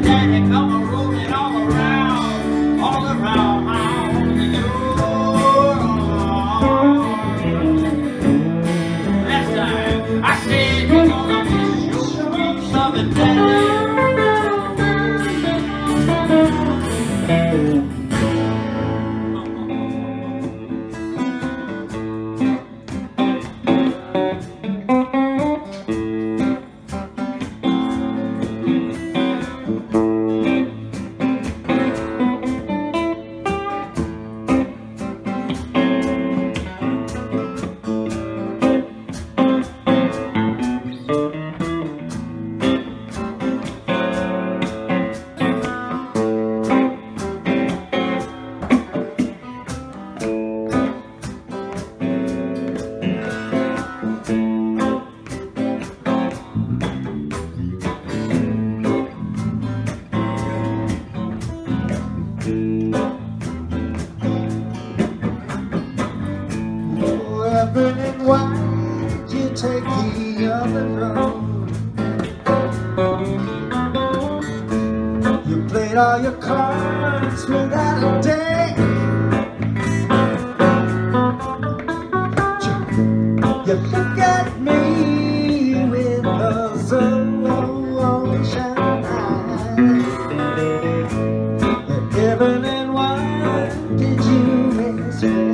daddy come a rolling all around you. Last time I said you're gonna miss your sweet loving daddy. Burning, why did you take the other road? You played all your cards without a day. You look at me with those ocean eyes. Heaven and why did you miss me?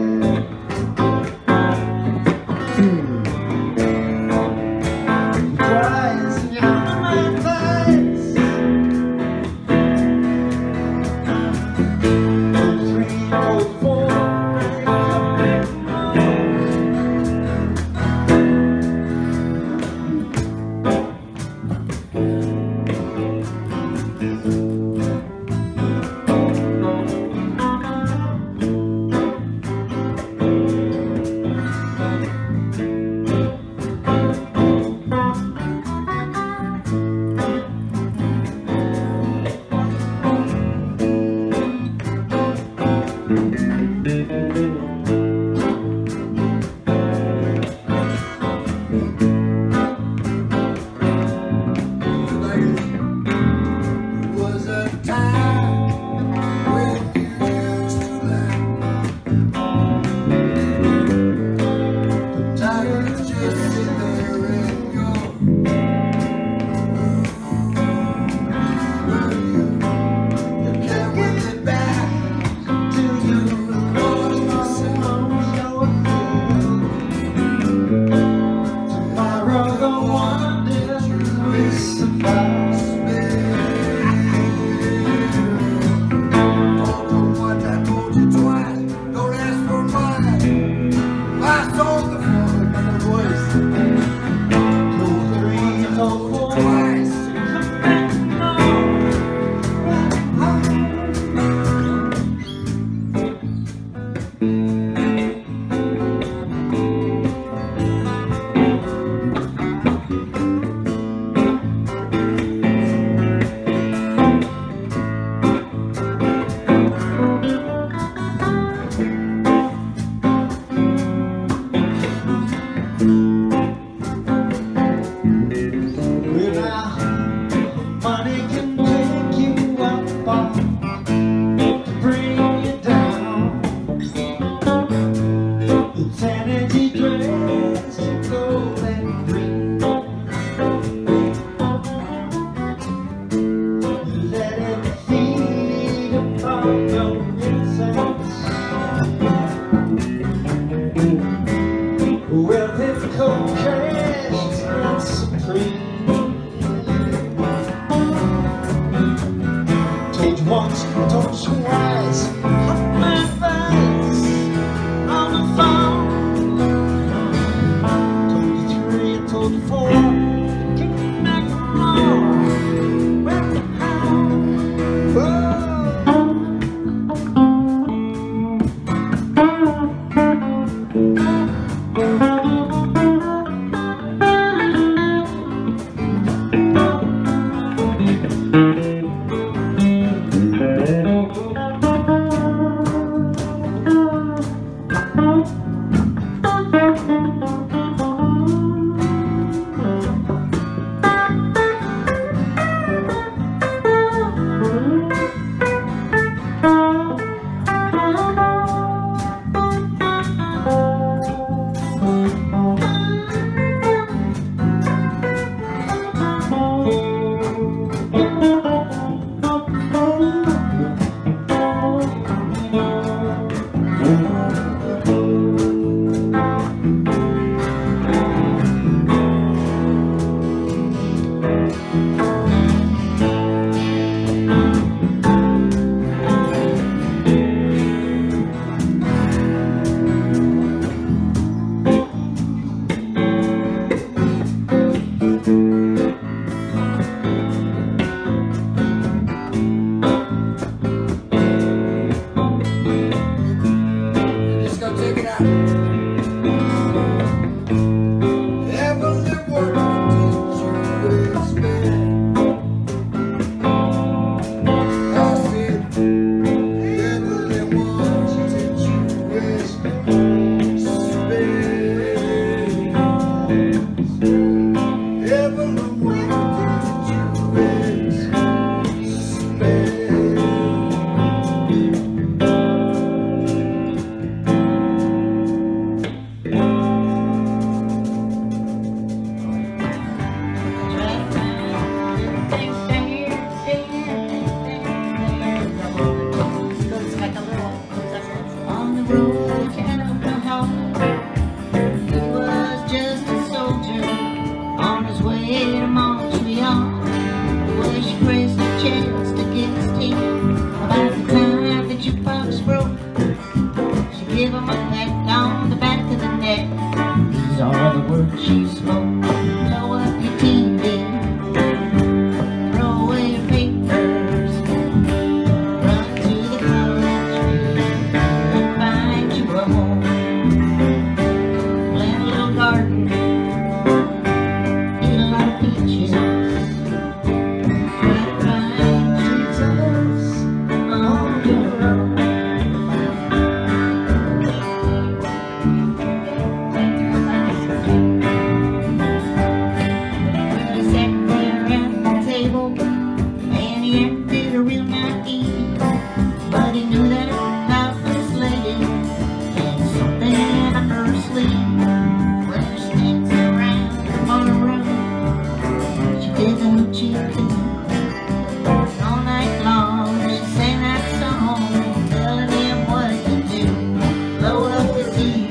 a real naive, but he knew that love was lady and something up her sleeve. When her sneaks around on the road, she did the hoochie too. All night long she sang that song, telling him what to do. Blow up the TV,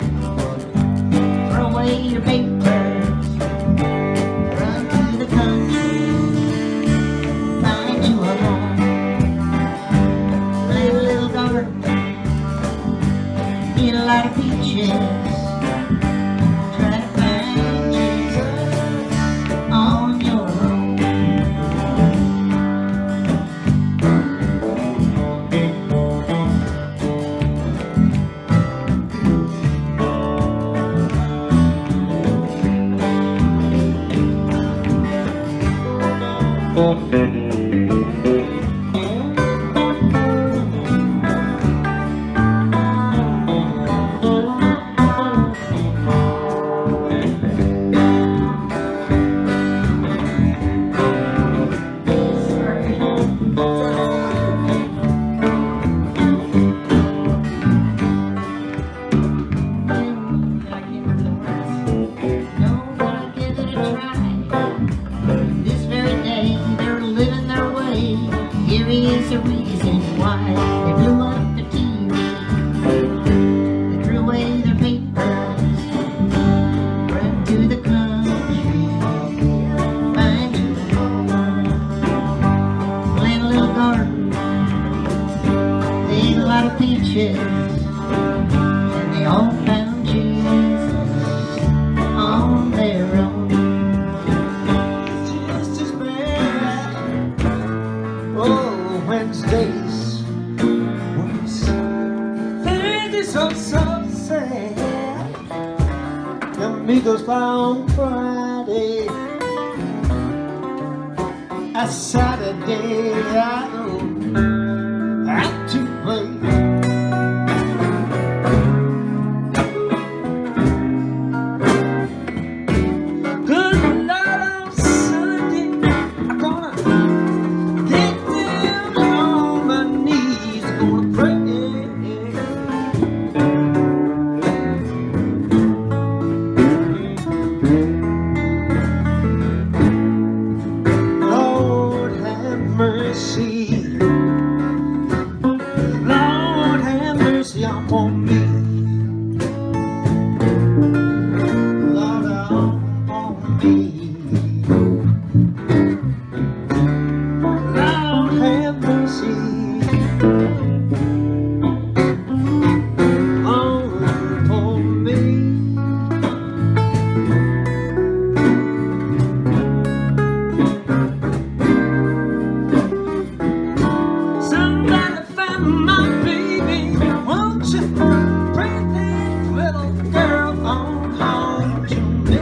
throw away your papers, run to the country, find you a home, play a little garden, eat a lot of peaches, try to find Jesus on your own. Here is the reason why they blew up the TV. They threw away their papers, ran to the country, find you a home, plant a little garden, they ate a lot of peaches, and they all found Jesus on their own. Just as bad. Oh, Wednesdays worse. Thursdays so sad. The amigos fly on Friday. A Saturday I go out to play. Good night on Sunday. I'm gonna get down on my knees, gonna pray. Lord have mercy. Lord have mercy upon me. Lord upon me. Lord have mercy upon me. Somebody find my baby, won't you? Bring that little girl on home to me.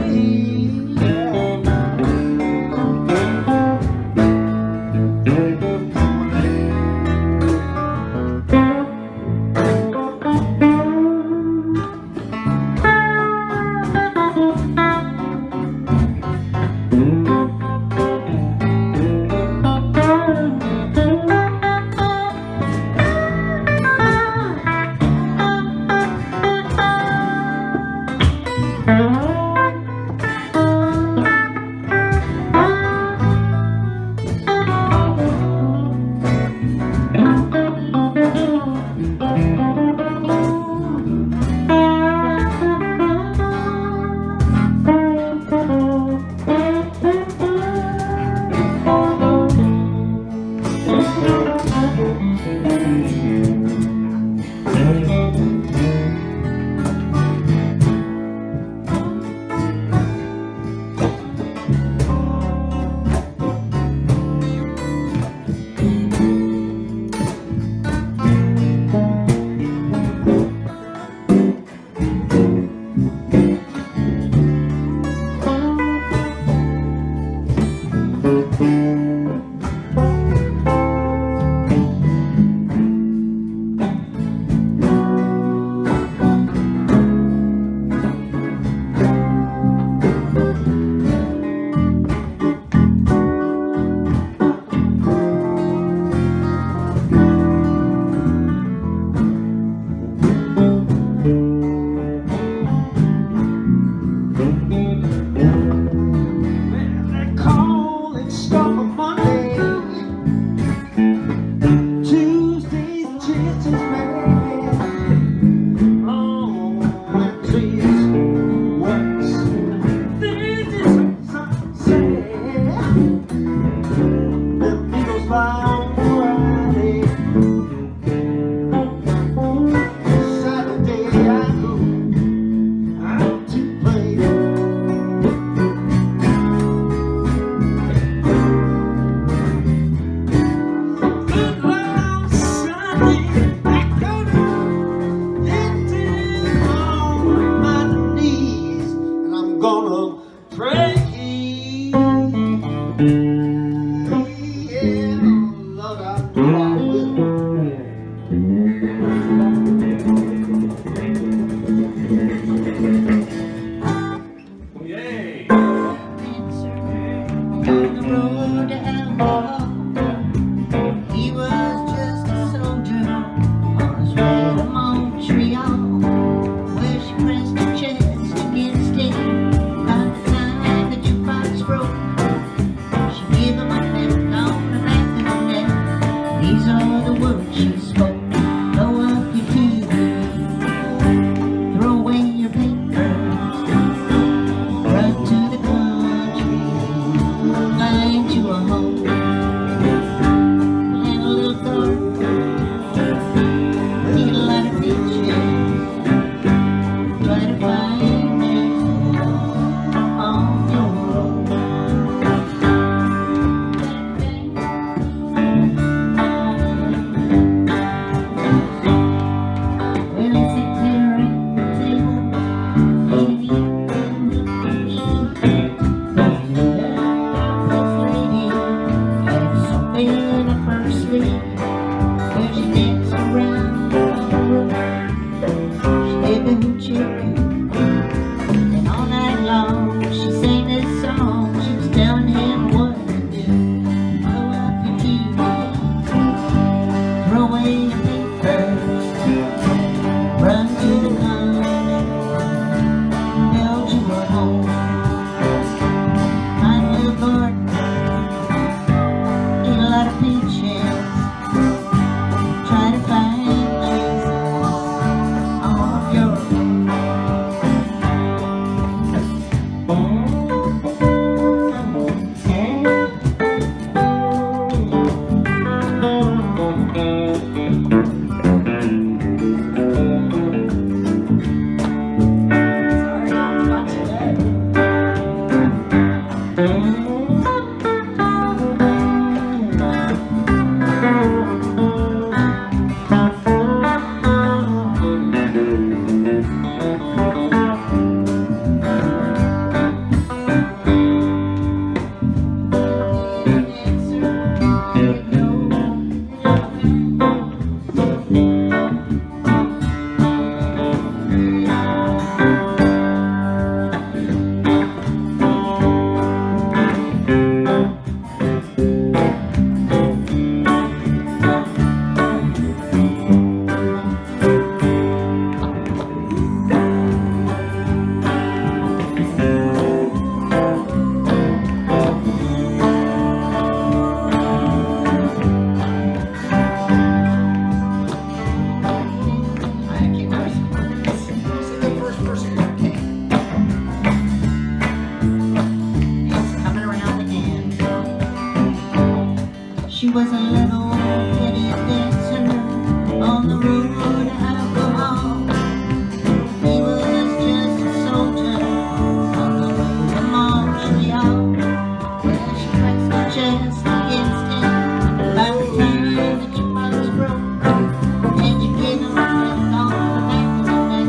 an old penny dancer on the road to alcohol. He was just a soldier on the road to Montreal, where she pressed her chest against him by the time the jukebox broke, and you gave him a lick on the back of the neck.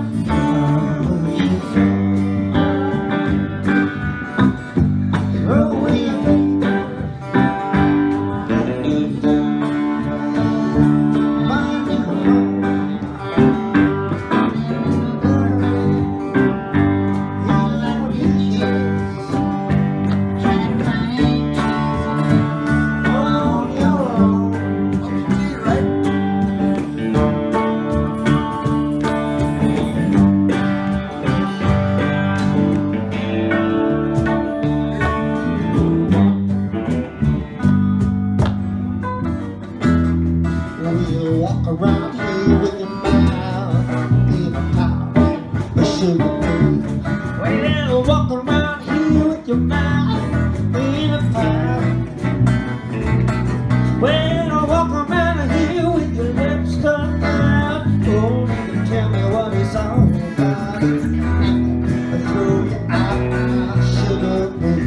Throw away your paper, find your home, heal out your tears, try to find peace on your own. Right? We'll walk around here with your mouth in a pile of sugar cane. We'll walk around here with your mouth in a pile. We'll walk around here with your lips stuck out. Oh, you can tell me what it's all about. I'll throw you out, sugar cane.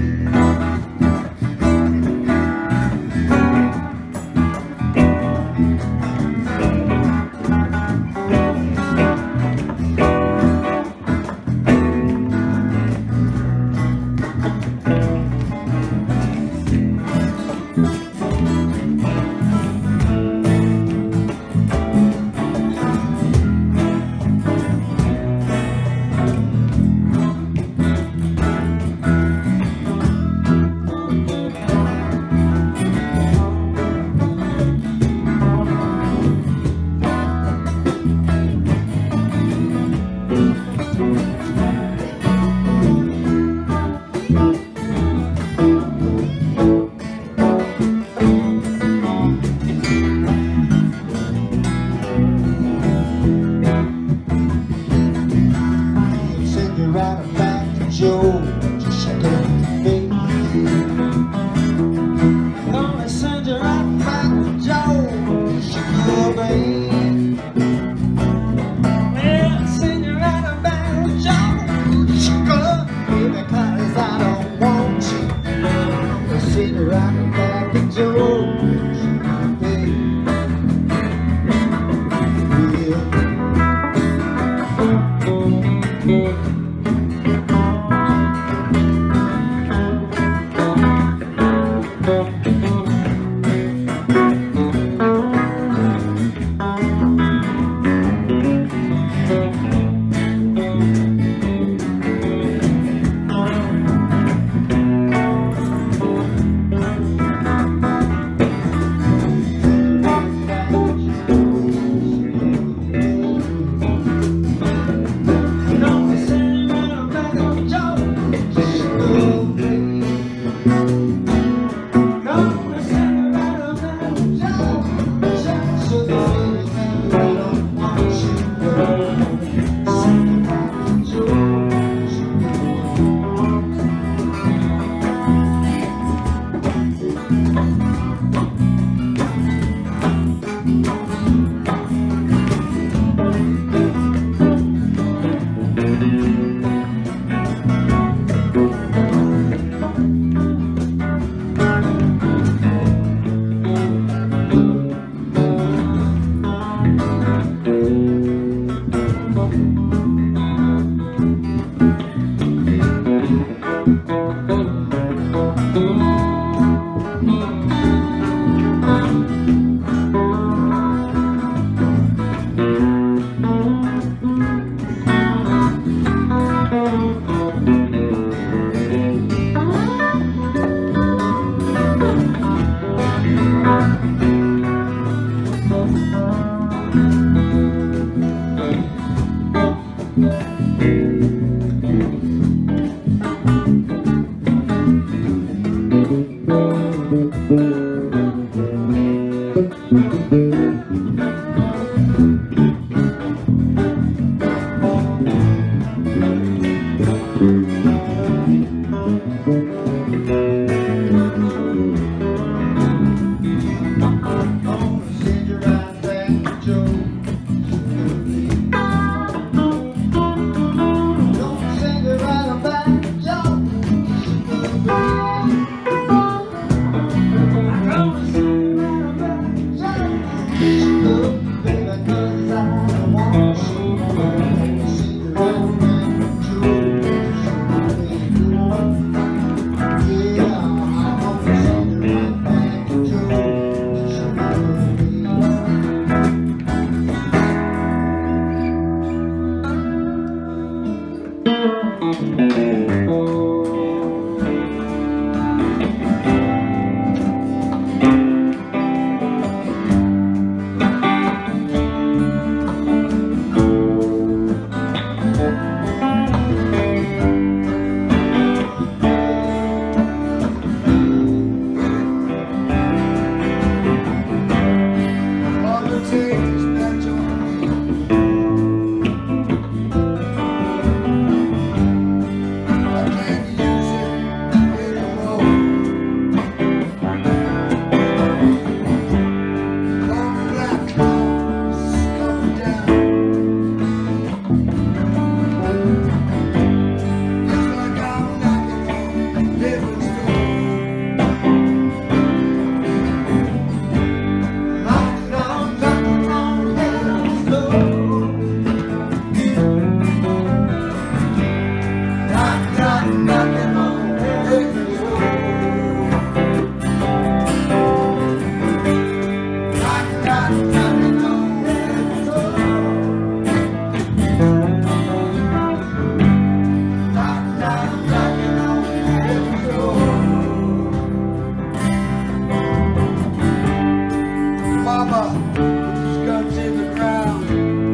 Mama with his guns in the ground.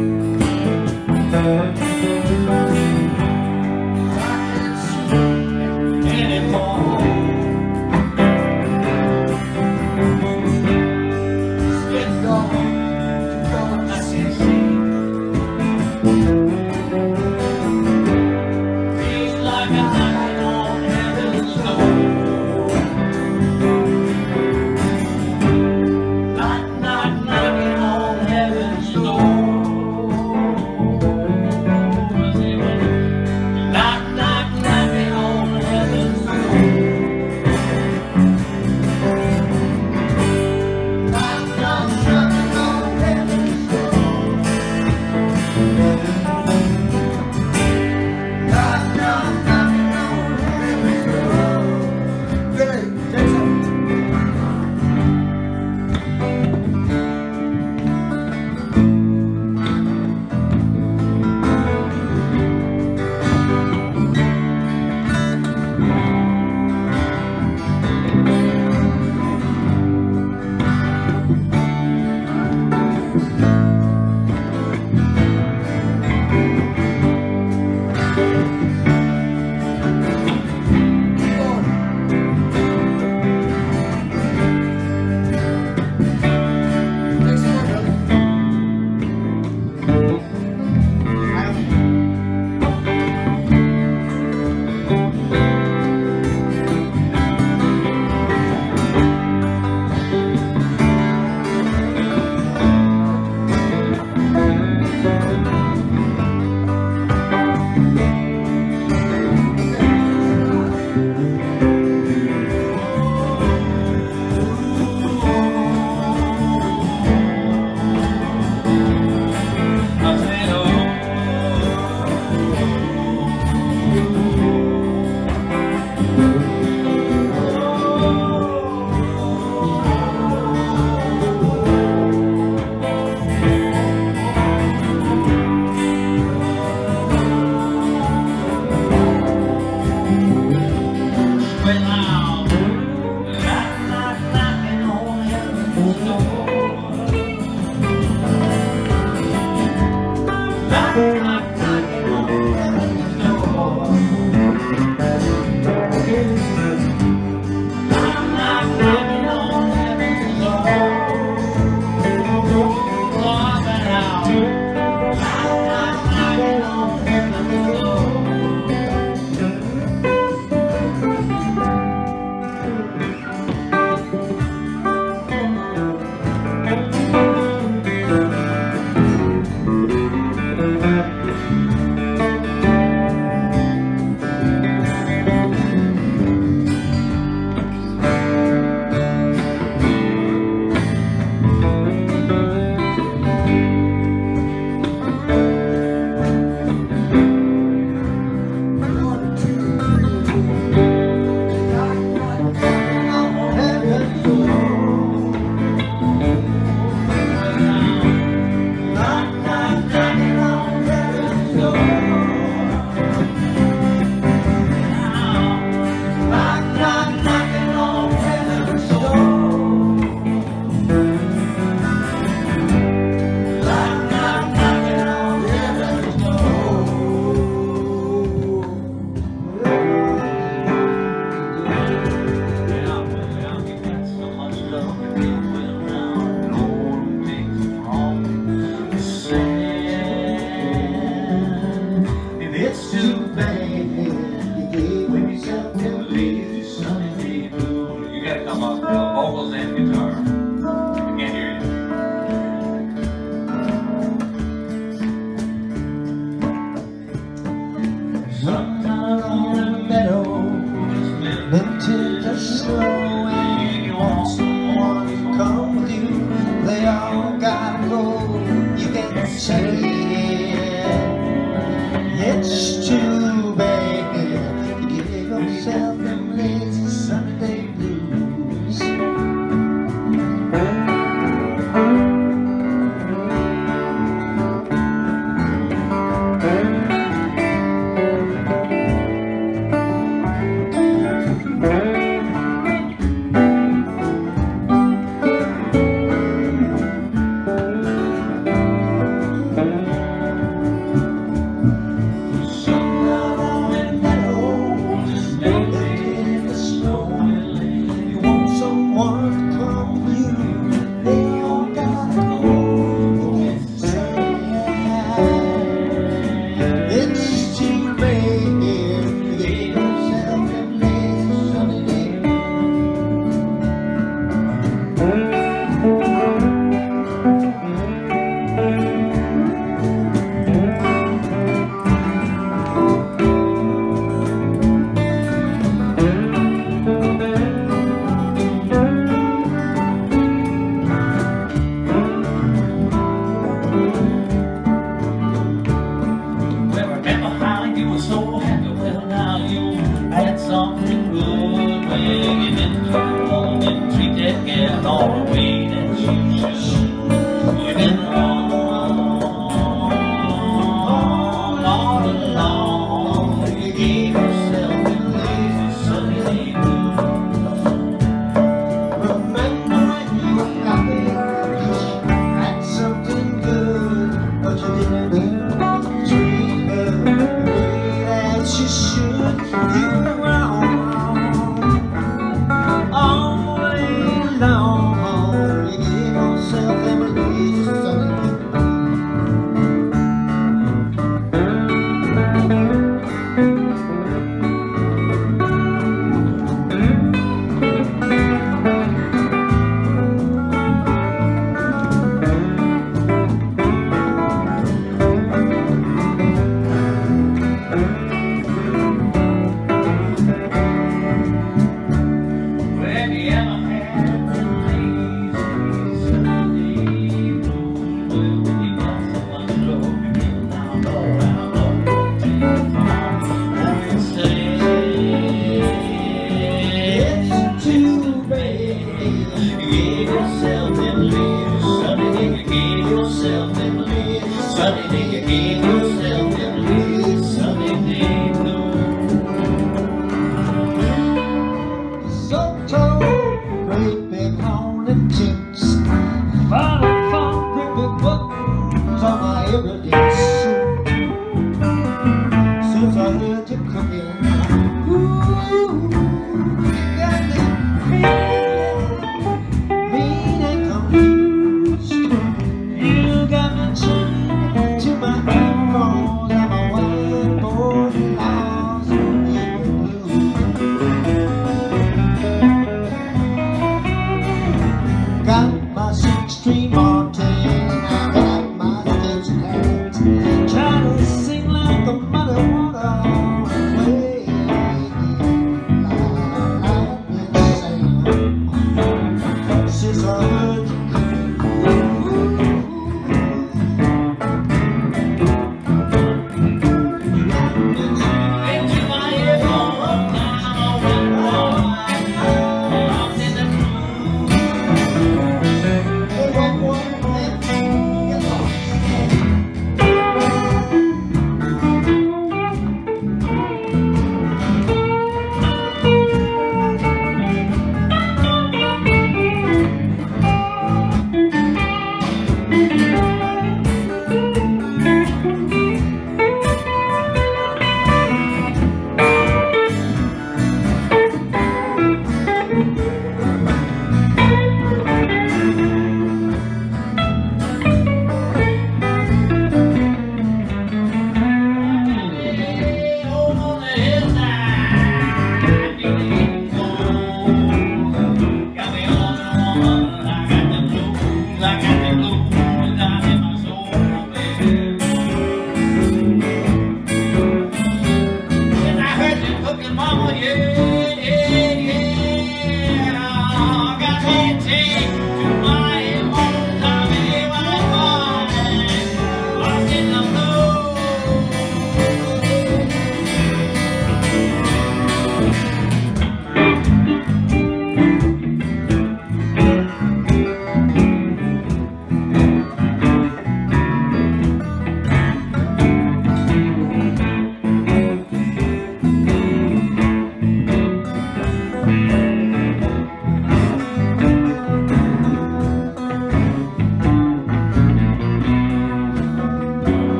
I can't see anymore. It's gone to go to see. Feels like I'm knocking on heaven's door. Knock, knock, knocking on heaven's door. Knock, knock, knocking on heaven's door. Knock, knock, knocking on heaven's door. Knock, knock, knocking on heaven's door. Billy, take some. yourself in bliss. Sunny day you gave yourself in bliss. Sunny day blue. So tall, great big haunted chicks, Father found gripping buttons on my everyday suit. Since I heard you cooking, ooh, got me mean and confused. You got me chained To my earphones and my whiteboard laws in blue. Got my 6-string Martin, I got my Stitch hat, trying to sing like the muddy water on the way. I've been saying since I heard you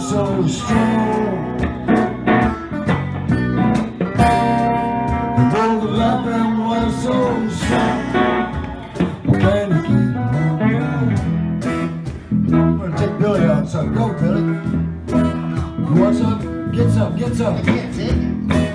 so strong. Though the loving was so strong, can you keep on going? I'm gonna take Billy on some. Go, Billy. You want some? Get some, get some. I can't take it.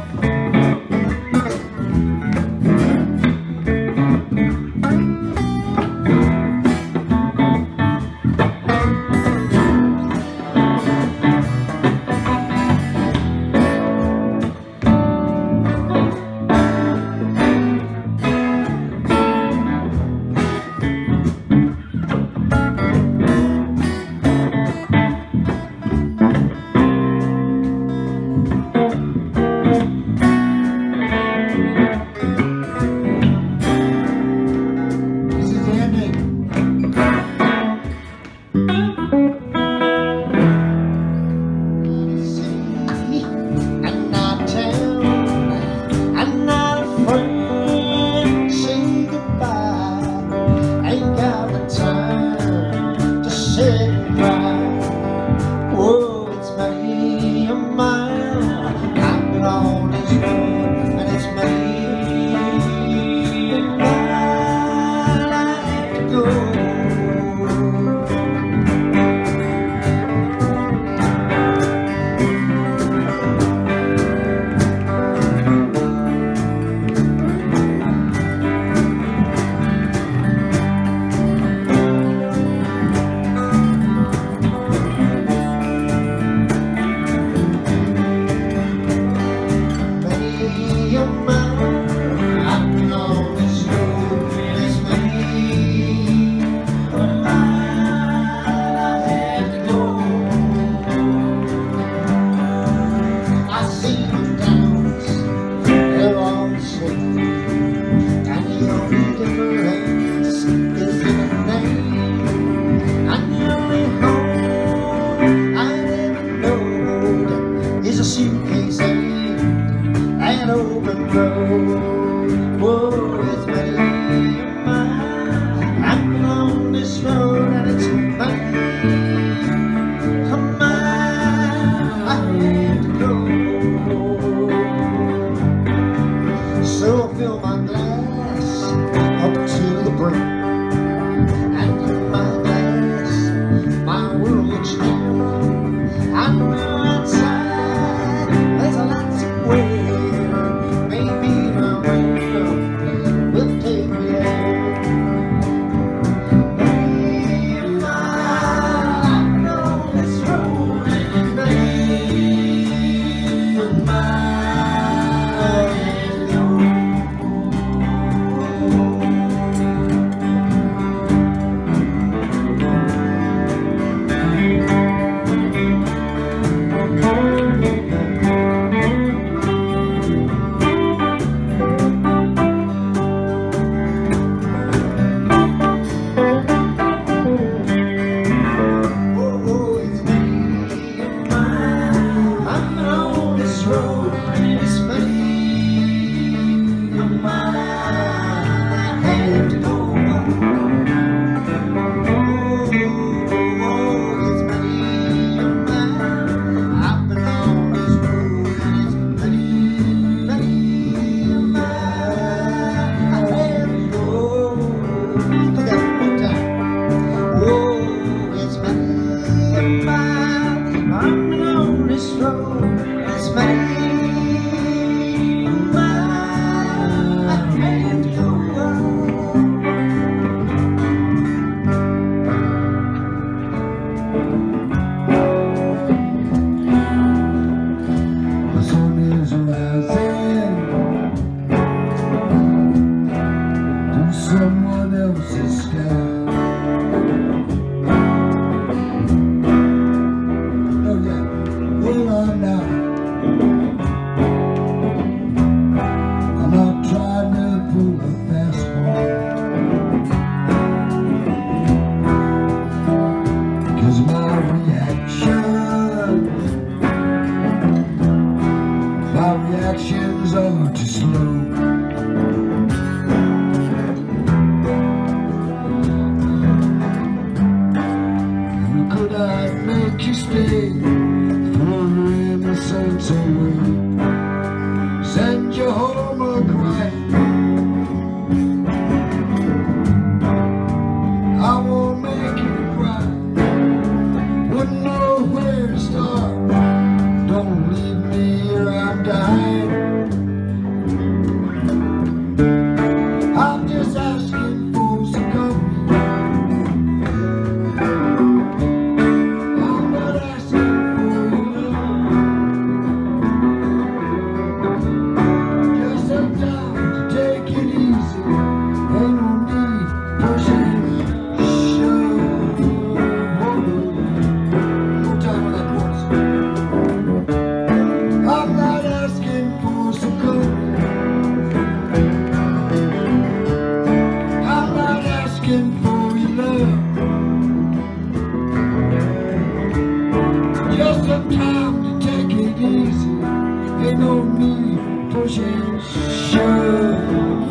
Someone else's sky. Oh yeah, hold on now. I'm not trying to pull a fast one, 'cause my reactions are too slow. Could I make you stay? takes away. Send you home a crying. I won't make you cry. Wouldn't know where to start. Don't leave me here, I'm dying. I'm just asking for some company. I'm not asking for your love. Just some time to take it easy. Ain't no need pushing. Just some time to take it easy. Ain't no need pushing, shove.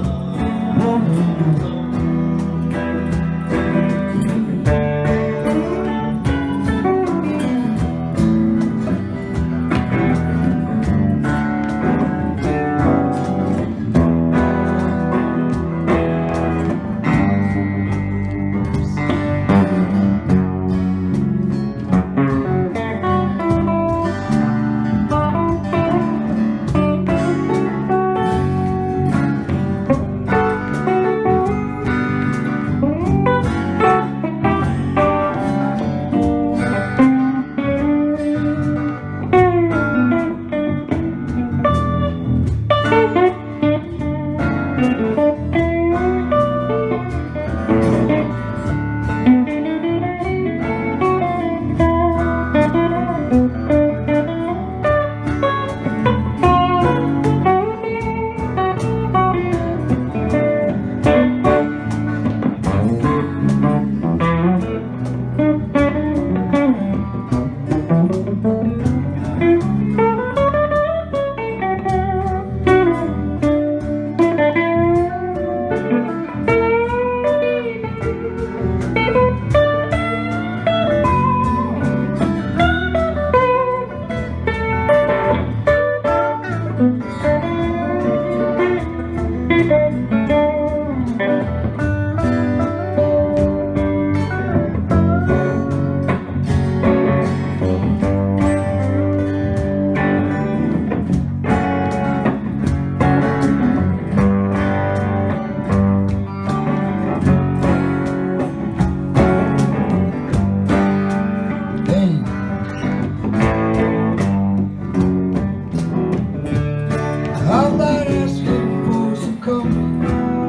I'm not asking for some company.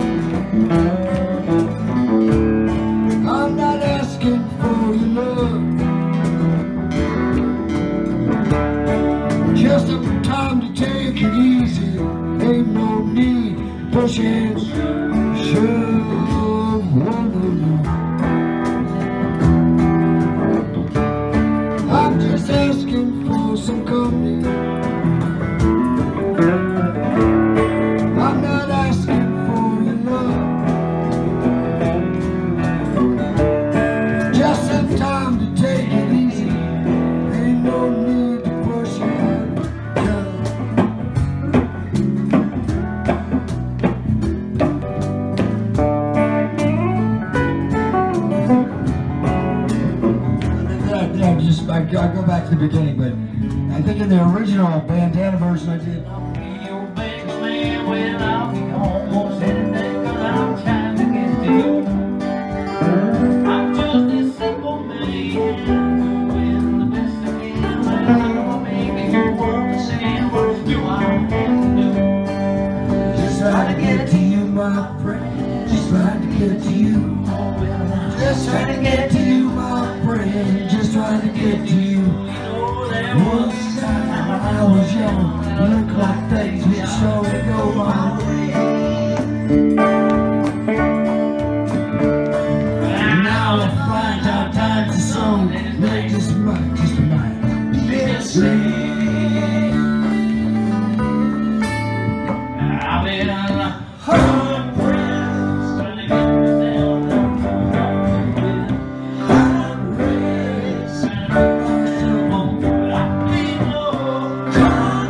I'm not asking for your love. Just some time to take it easy. Ain't no need pushing, shove. I'm just asking for some company. I'm not asking for your love. Just some time to take it easy. Ain't no need to push it. I go back to the beginning, but I think in the original bandana version I did. When I'll be almost anything, 'cause I'm trying to get to you. I'm just a simple man, doing the best I can. Well, maybe you understand what you are to do. Just trying to get to you, my friend. Just trying to get to you. Just trying to get to you, my friend. Just trying to get to you. Once time I was young, looked like things would surely go my way. And now I find out times are so they just might be the same. I've been on the hard press, trying to get myself out of hard race, and I'm still on, but I feel no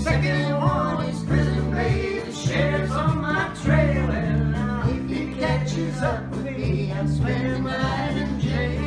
second one is prison babe. The sheriff's on my trail, and if he catches up with me, I'll spend my life in jail.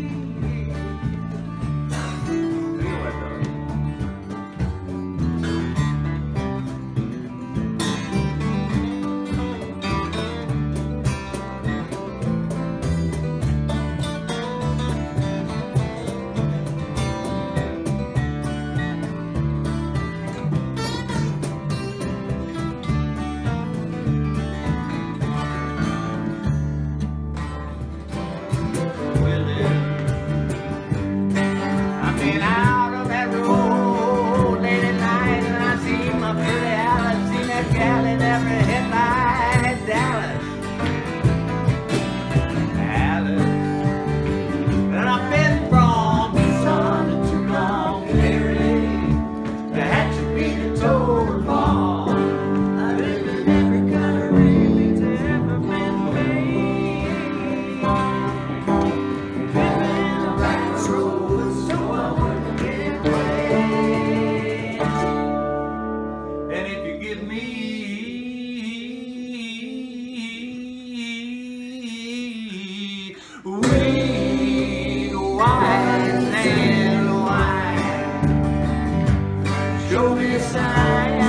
Show me a sign,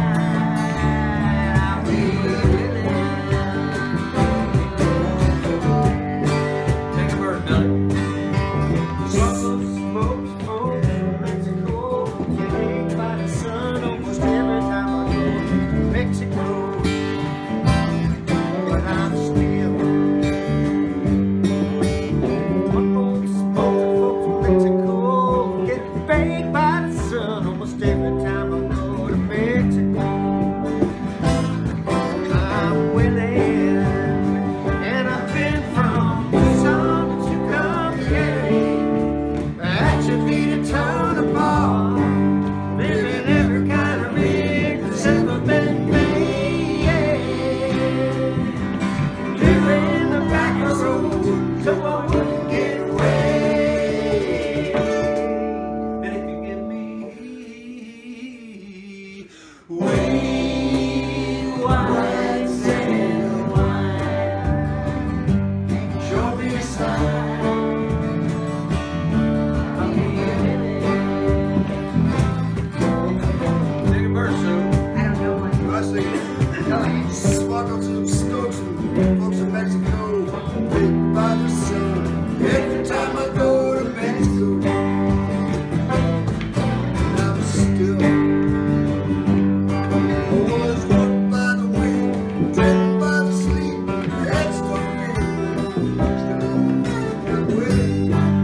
I'll be willing. Take a bird, Billy. Smoke from Mexico, getting by the sun almost every time I go to Mexico. But I'm still one folks from Mexico, getting baked by the sun almost every time I go to Mexico. I'm willing, and I've been from Tucson to come here. That should be the town apart, living every kind of rig that's ever been made. Living the back road so I wouldn't get away. And if you give me weed, white sand wine, show me a sign, I'll be in it. Take a bird, Sue. I was thinking, just walk up to them stokes and folks in Mexico, big by the sun. Every time I go to Mexico, and I'm still always walking by the wind, driven by the sleep, that's the wind. Still I'm willing.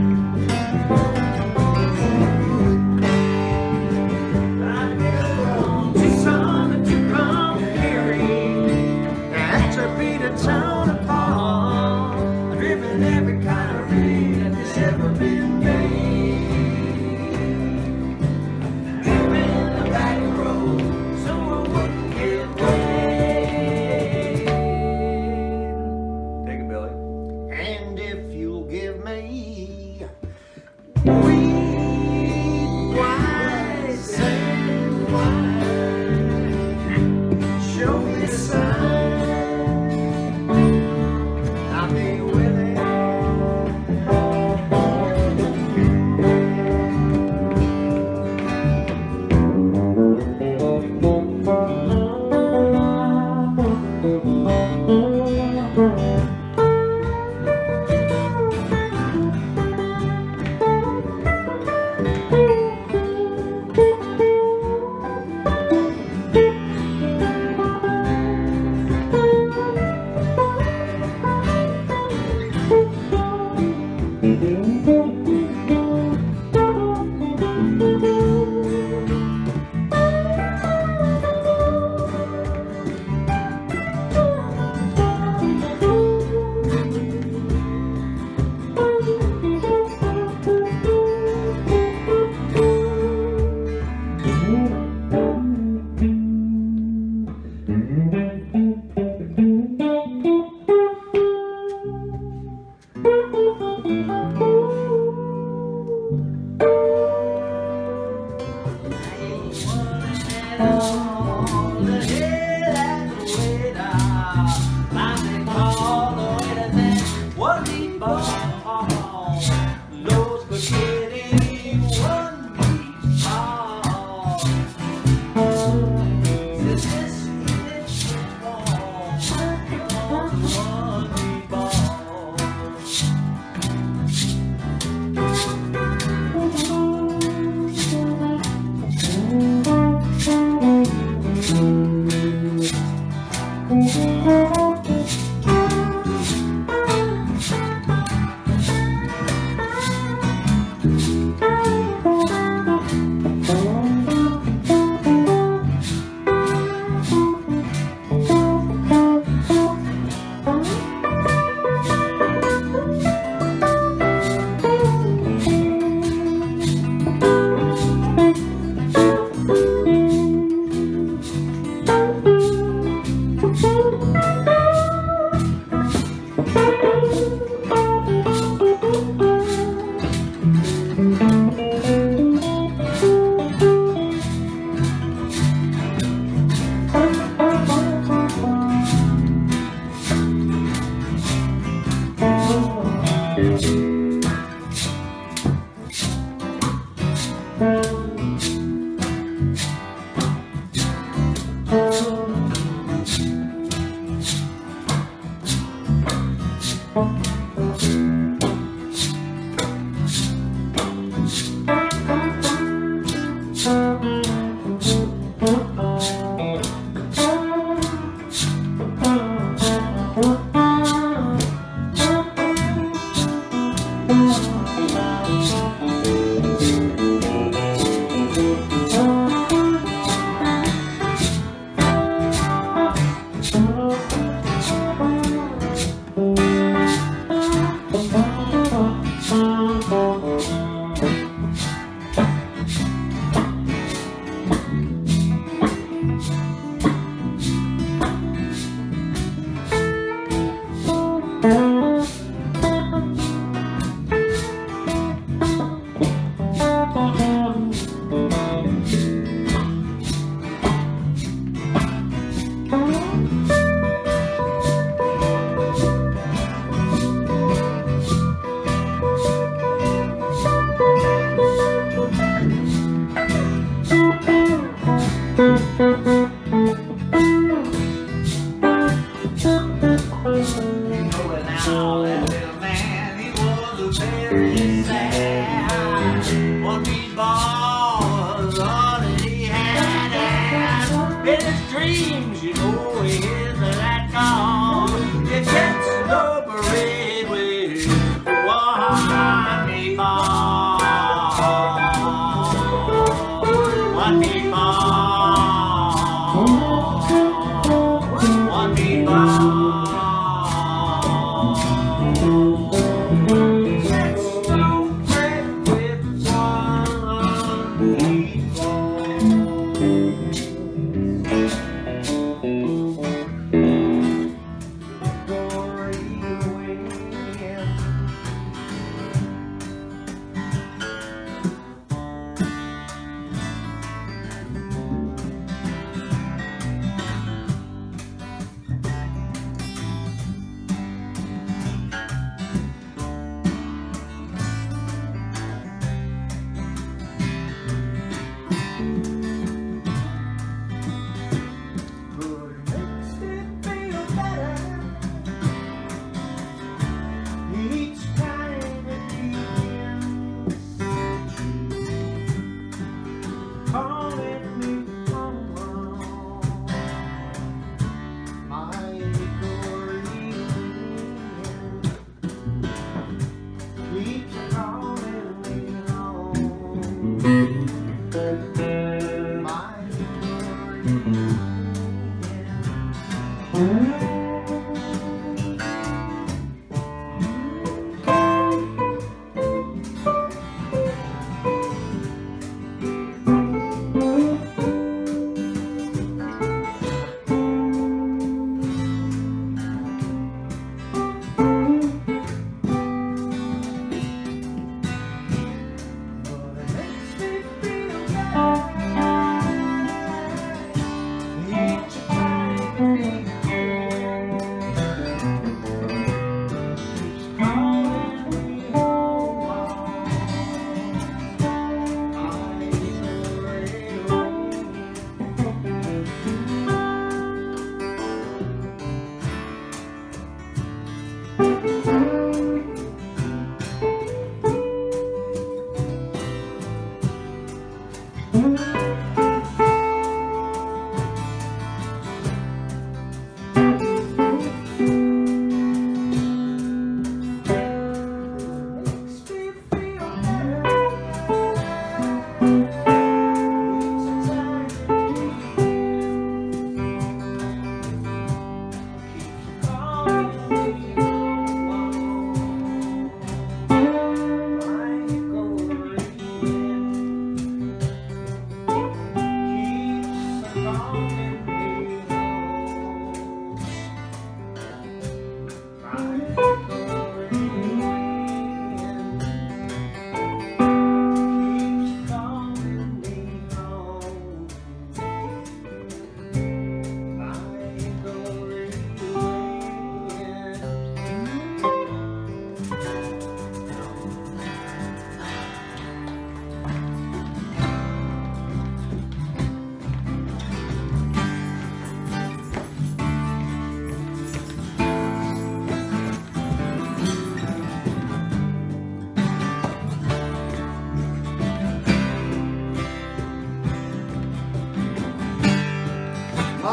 I've been from Tucson to come here. That should be the town apart. I've driven every kind of rig that's ever been made. Driven the back road so I wouldn't get away. Take it, Billy. And if you'll give me weed, white sand wine, show me a sign, I'll be willing.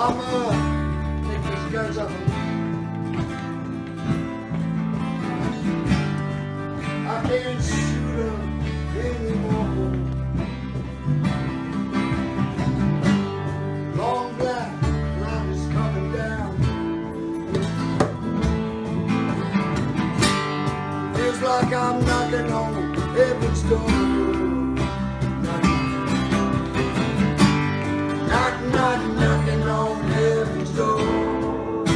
Mama, take these guns off of me. I can't shoot them anymore. Long black cloud is coming down. Feels like I'm knocking on heaven's door. Knocking on heaven's door.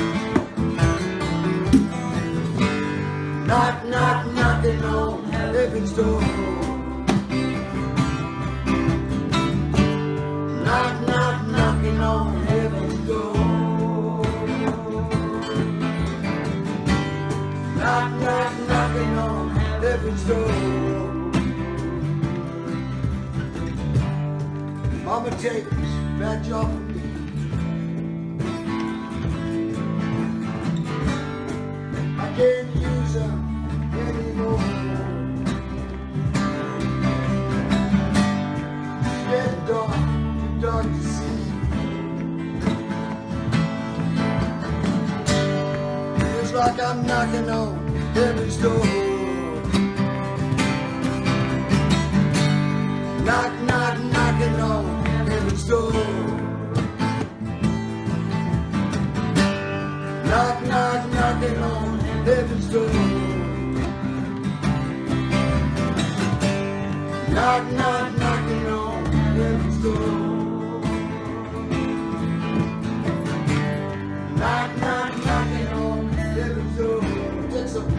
Knocking on heaven's door. Knocking on heaven's door. Knocking on heaven's door. Mama, take this badge off of me. I can't use them anymore. It's getting dark, too dark to see. Feels like I'm knocking on heaven's door. Knocking on heaven's door. Knocking on heaven's door. Knocking on heaven's door. Knocking on heaven's door. Take some.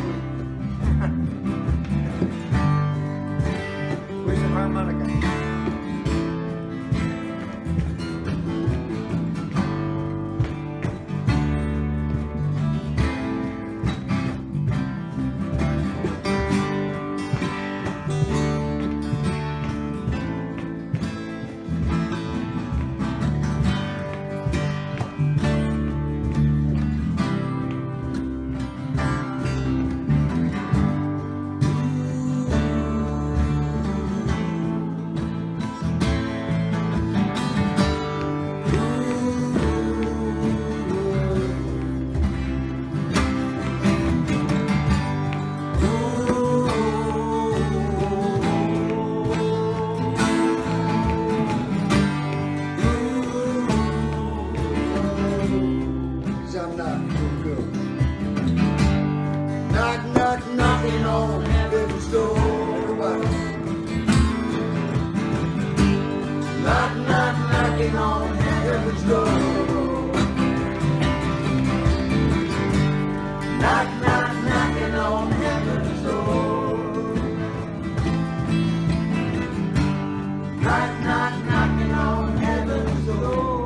Where's the harmonica? Knocking on heaven's door. Knocking on heaven's door. Knocking on heaven's door. Knocking on heaven's door.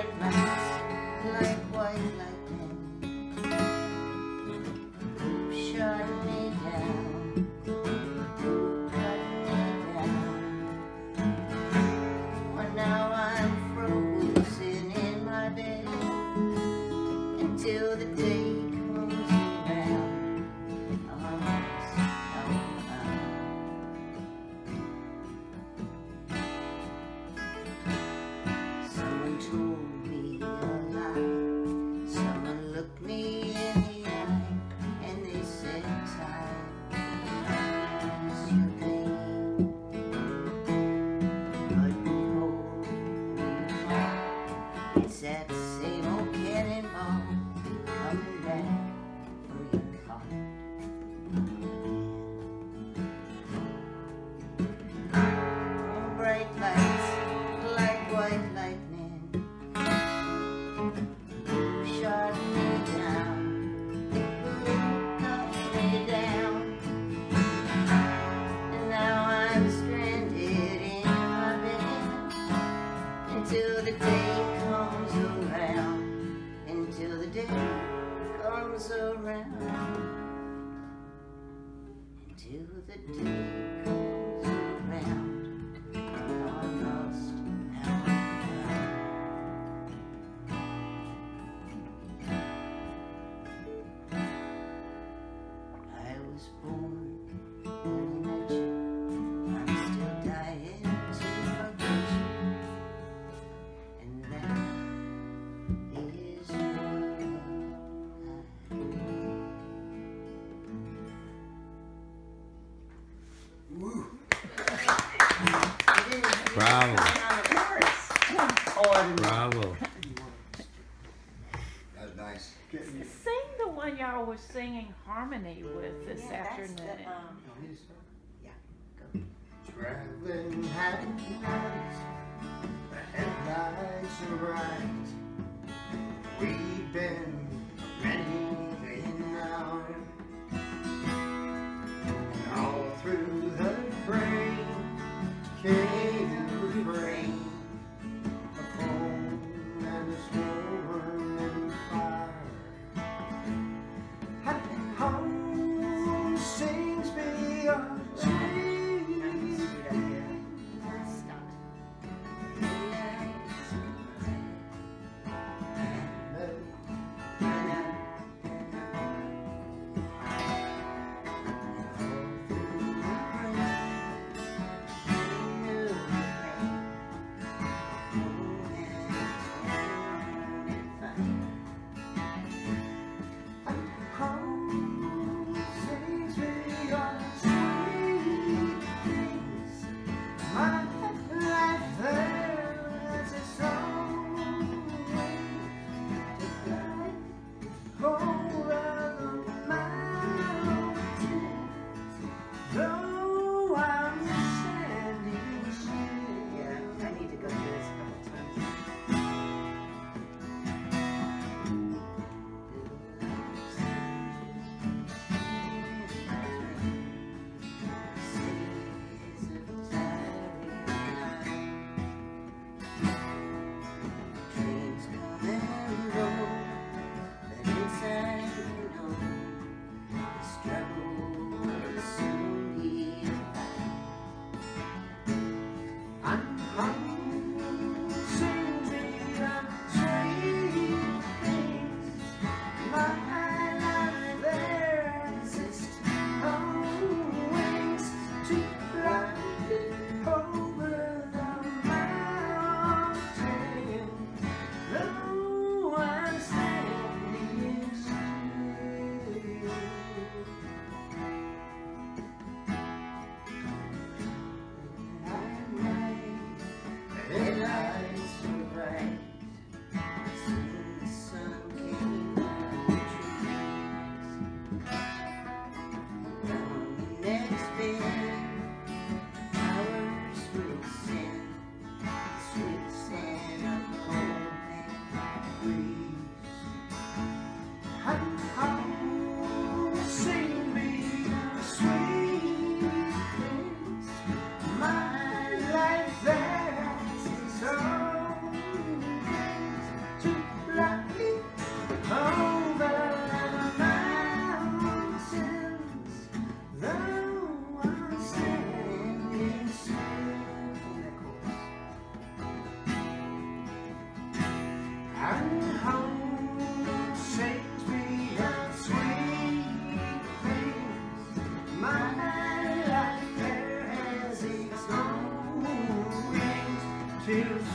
bright lights like white lightning shut me down, cut me down. Well, now I'm frozen in my bed until the day comes around. I'm housebound. Someone told me a lie. Someone looked me in the eye and they said, "Time is your pain." But behold, it's that same old cannonball coming back for your heart. Bright lights like white lightning shut me down, cut me down, and now I'm stranded in my bed until the day comes around, until the day comes around, until the day comes around. I'm lost now. I was born when I met you. I'm still dying to forget you, and that is Woo. Bravo. Oh, I didn't. Bravo. That's nice. Sing the one y'all were singing harmony with this afternoon. Traveling at night, the headlights are bright. We've been running now, and all through the brain came the refrain, a foam and a storm and fire. Happy home sings beyond trees.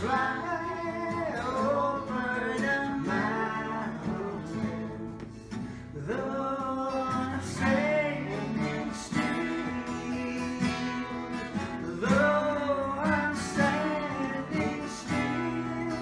fly over the mountains, though I'm standing still, though I'm standing still,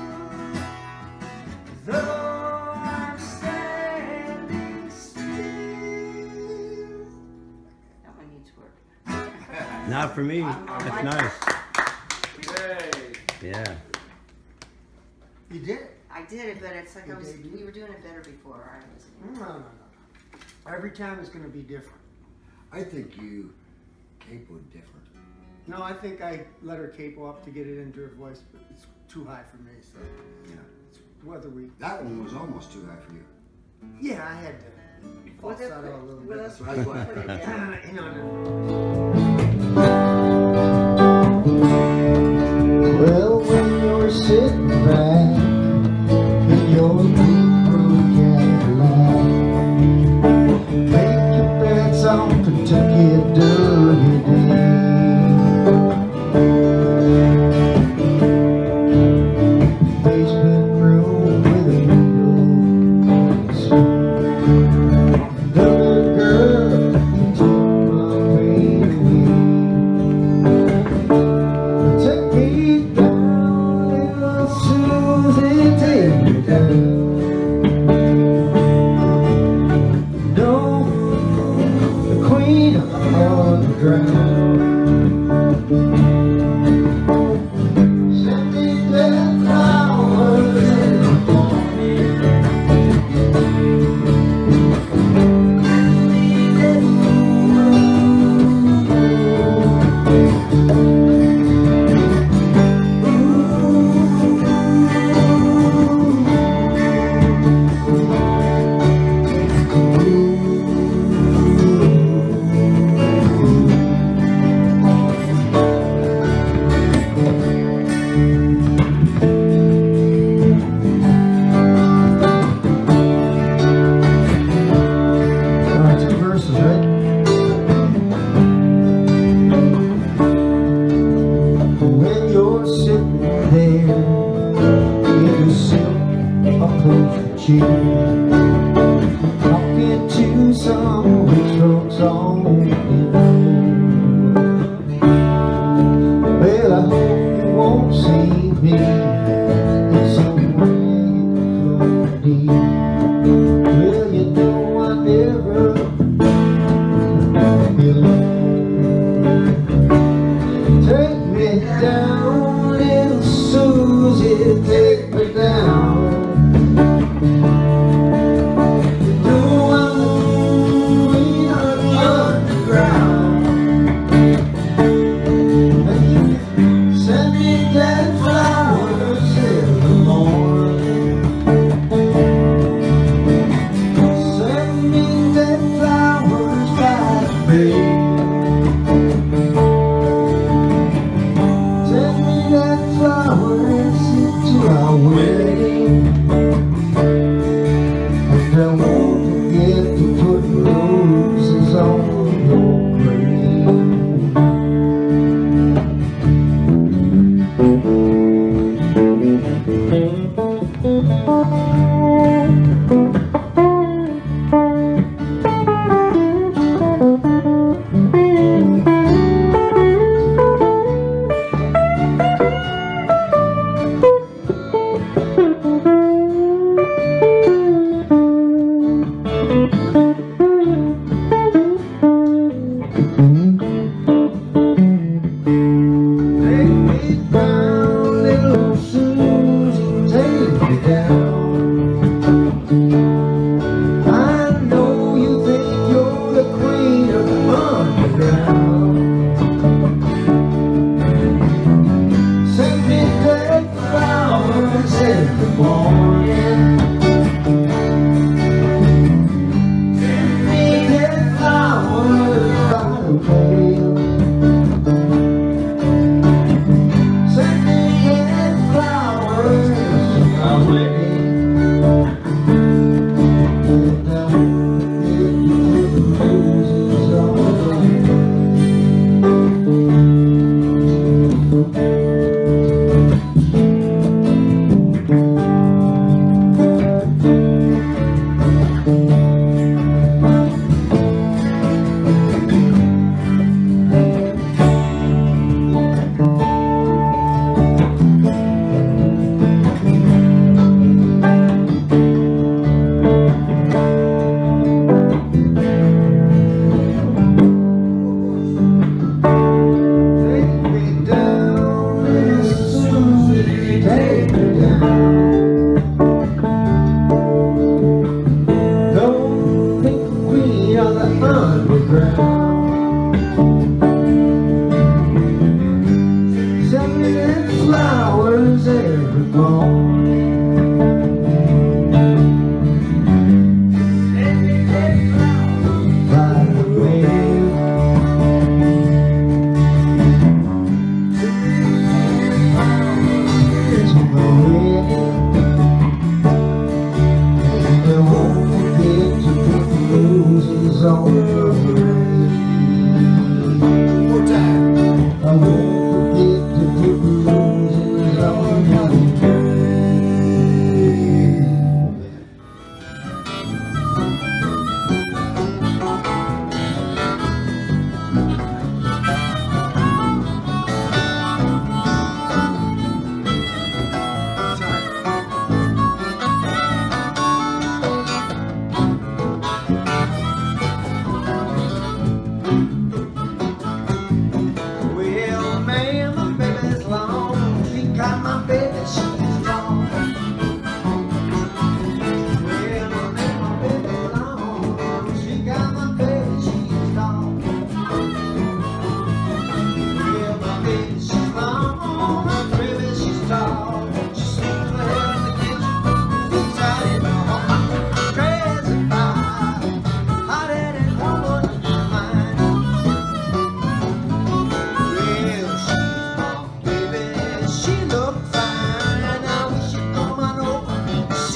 though I'm standing still. That one needs work. Not for me. That's nice. Yay. Yeah. You did it. I did it, but it's like You I was. did. We were doing it better before. I was. No. Every time it's going to be different. I think you capoed different. No, I think I let her capo up to get it into her voice, but it's too high for me. So Yeah. it's whether we. That one was almost too high for you. Yeah, I had to. Well, Falsetto a little bit. let's That's why. put it down. You know, well, when you're sitting back in your blue Cadillac, make your bets on Kentucky Derby Day. Basement room with a needle, another girl, you took my pain away. Take me down, little Susie, take me down. No, the queen on the ground. Send me dead flowers in the morning. Two verses, right? When you're sitting there in your silk upholstered chair, talking to some rich folks on the road. Well, I hope you won't see me in some ragged clothing. Well, you know I never take me down, little Susie, take me down. You know I'm the queen of the underground.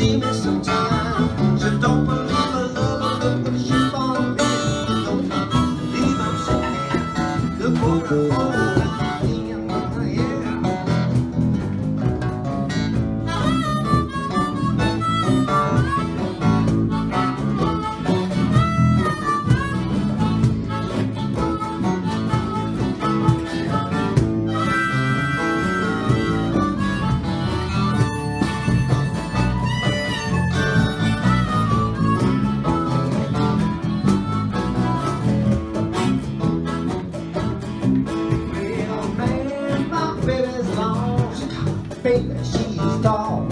see me sometime. So don't believe I love her, look what she's on me. Don't believe I'm sad, look what I hold. Baby, she's tall.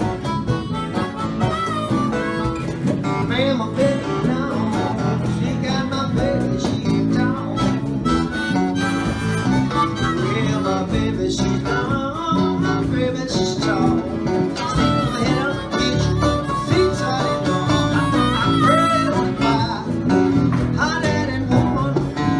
Man, my baby now, she got my baby, she's tall. Well, my baby, she's tall. My baby, she's tall. Stick my head on the beach, seats out in the hall. I'm ready to fly, hot and warm.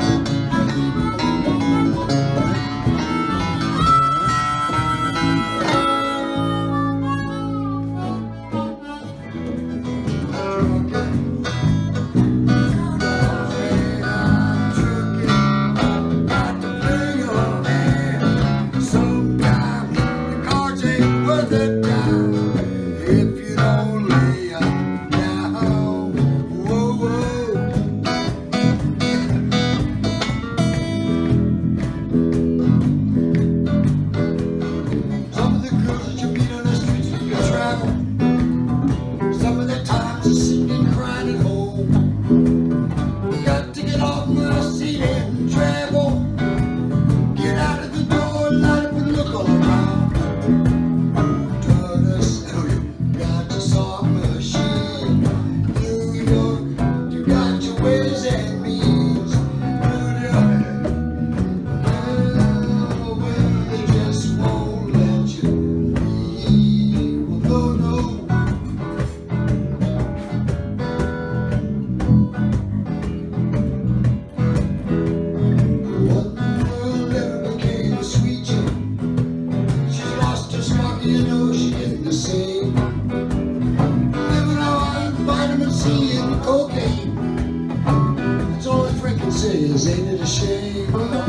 Ain't it a shame?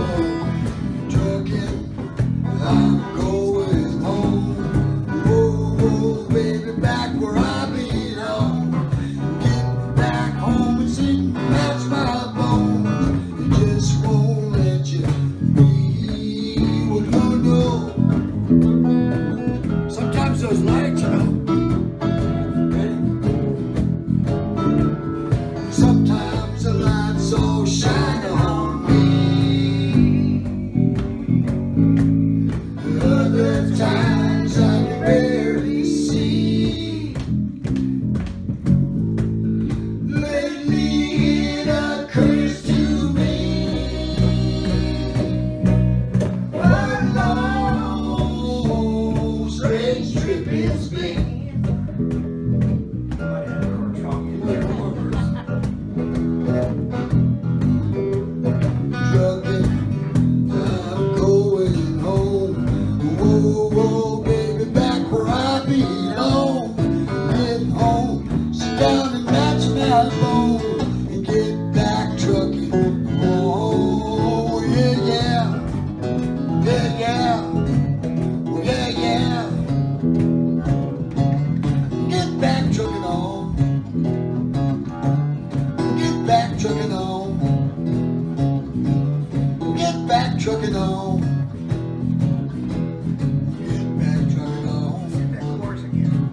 Trucking, I'm going home. Whoa, whoa, baby, back where I belong. Get back home and sing, match my bones. It just won't let you be. Well, no, no. Sometimes those lights, you know. Sometimes the lights so shine on me. Other times I can barely see. Lately it occurs to me, what a long, strange trip it's been. Trucking on. Get back trucking on. Sing that chorus again.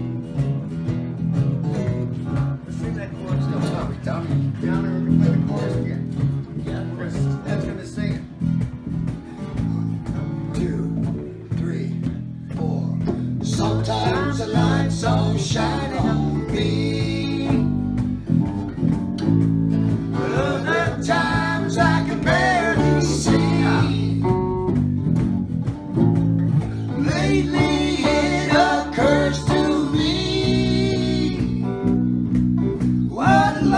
Let's sing that chorus. Don't tell me. Tell me. Down there, we can play the chorus again. Yeah. That's gonna sing it. 1, 2, 3, 4. Sometimes the lights so shine on me. Other times I can barely see. Lately it occurs to me, what a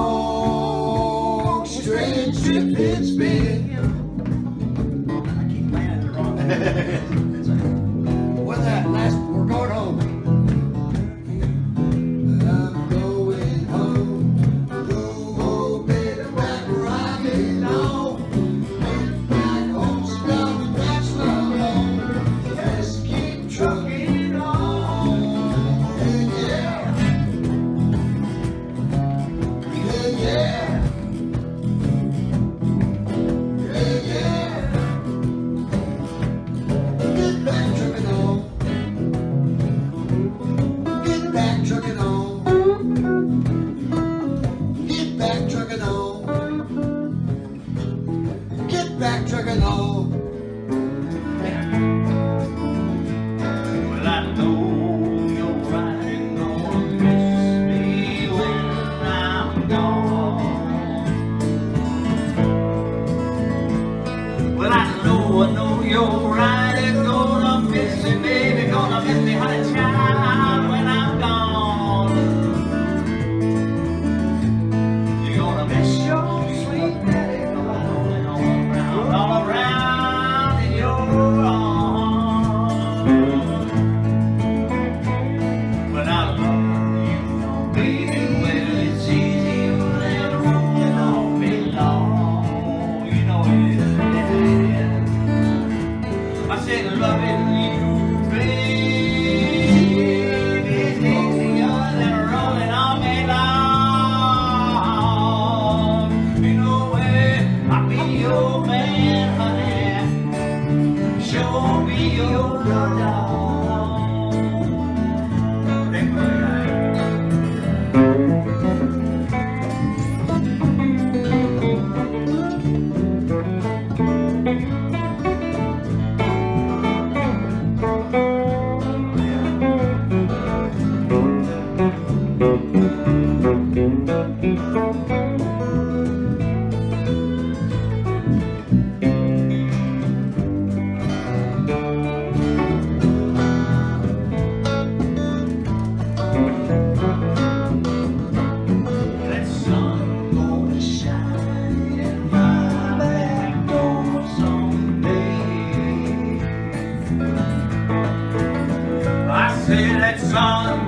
long, strange trip it's been. I keep playing it the wrong way. What's that? We're going home.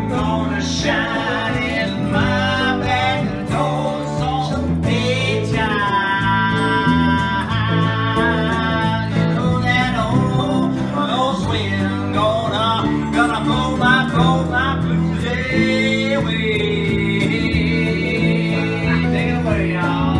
gonna shine in my back door so daytime. You know that old wind gonna blow my blues away. Take it away, y'all.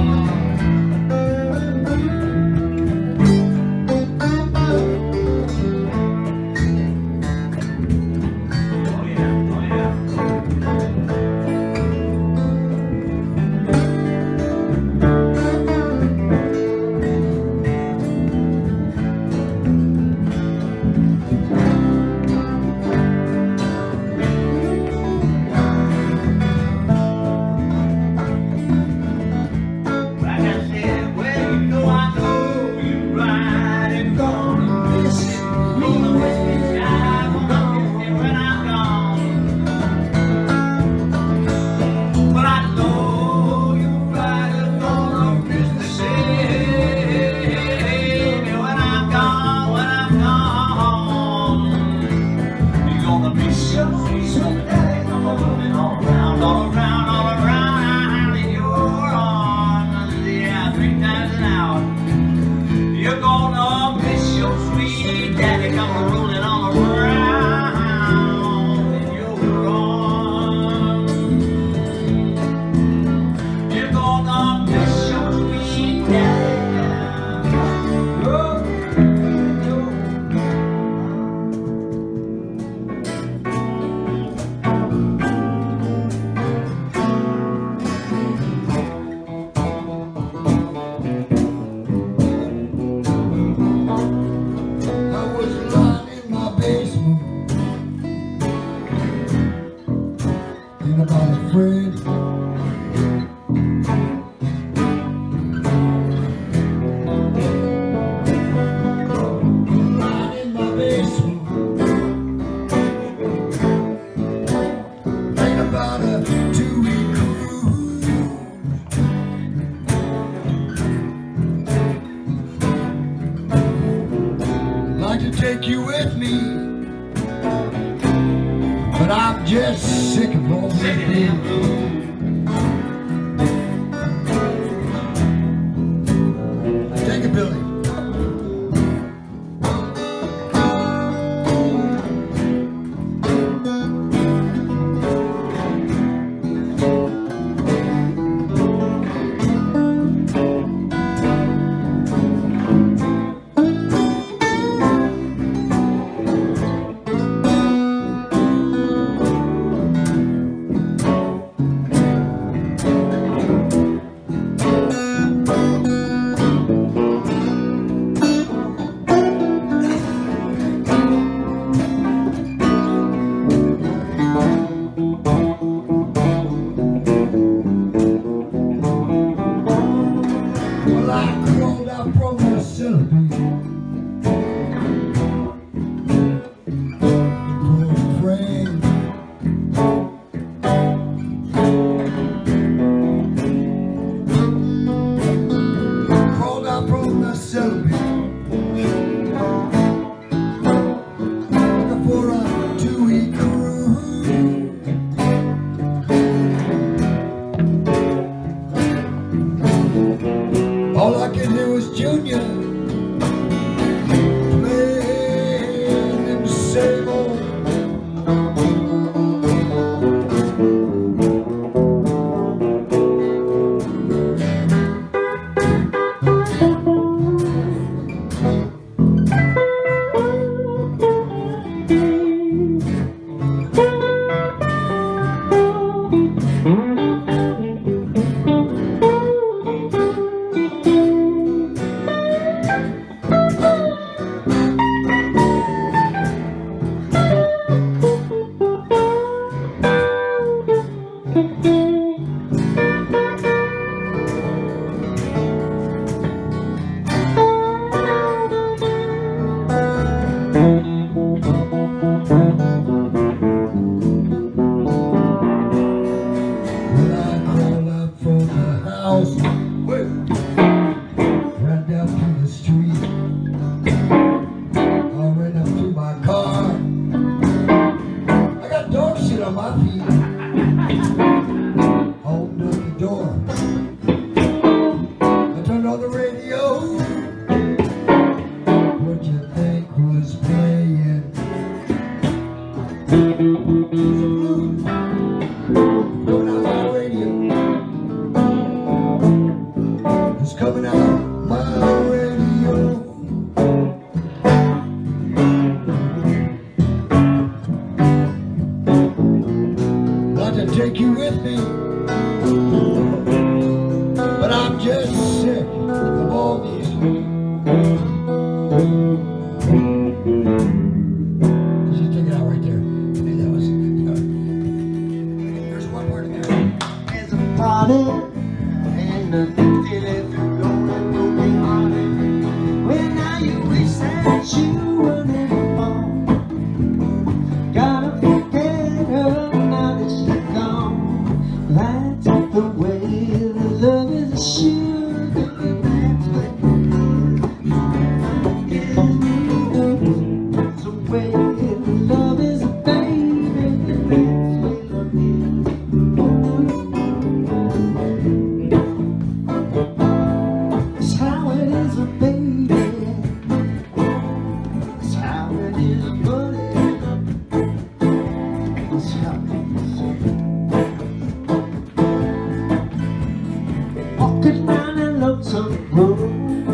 You're gonna miss your sweet daddy come rolling all around in your arms. You're gonna miss your sweet daddy. About a friend, lying in my basement, thinking about a 2-week cruise. I'd like to take you with me, but I'm just sick of all this blues. Take it, Billy. Well, I crawled out from the celibate for a friend. Crawled out from the celibate looking for a 2-week cruise. All I could hear was Junior playing in the same old. feet. Opened up the door. I turned on the radio. What you think was playing? It's a blues. Going out my radio. It's coming out my radio. Not to take you with me, but I'm just sick of all these. Just take it out right there. Hey, that was. There's one word in there. There's a party and the empty left alone and broken hearted. Well, now you wish that you were never born. Gotta forget her now that she's gone. That's the way the love is a sugar. That's the way the love is a baby. That's the way love is. It's how it is, baby. It's how it is, buddy. It's how it is. Walking down a lonesome road,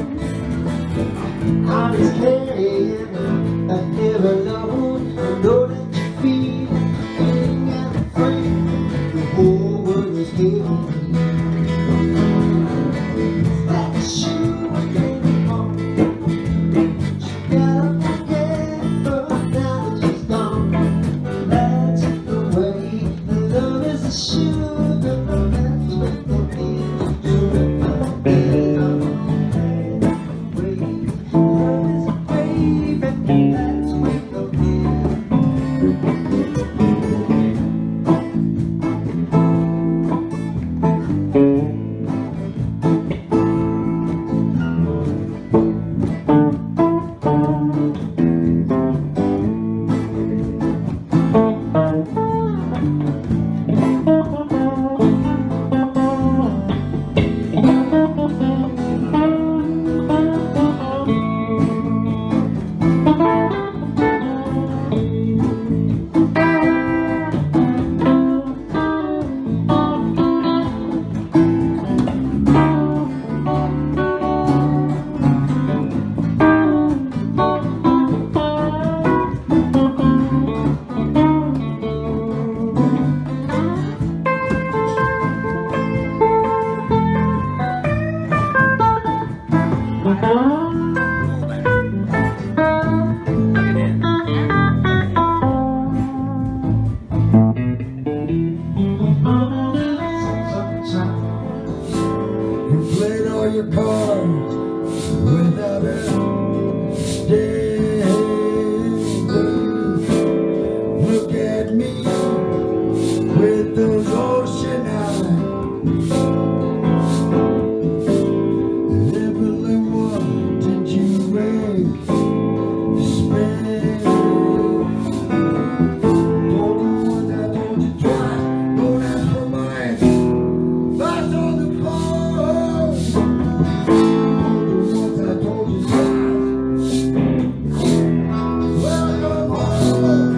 I'm just carrying a heavy load. I know that you feel and afraid. The whole world is giving me. You played all your cards without a day. Look at me with those ocean eyes. Evelyn, what did you make? Spend. Told you once, I told you twice. Don't ask for mine. That's on the phone. Told you once, I told you twice. Welcome home.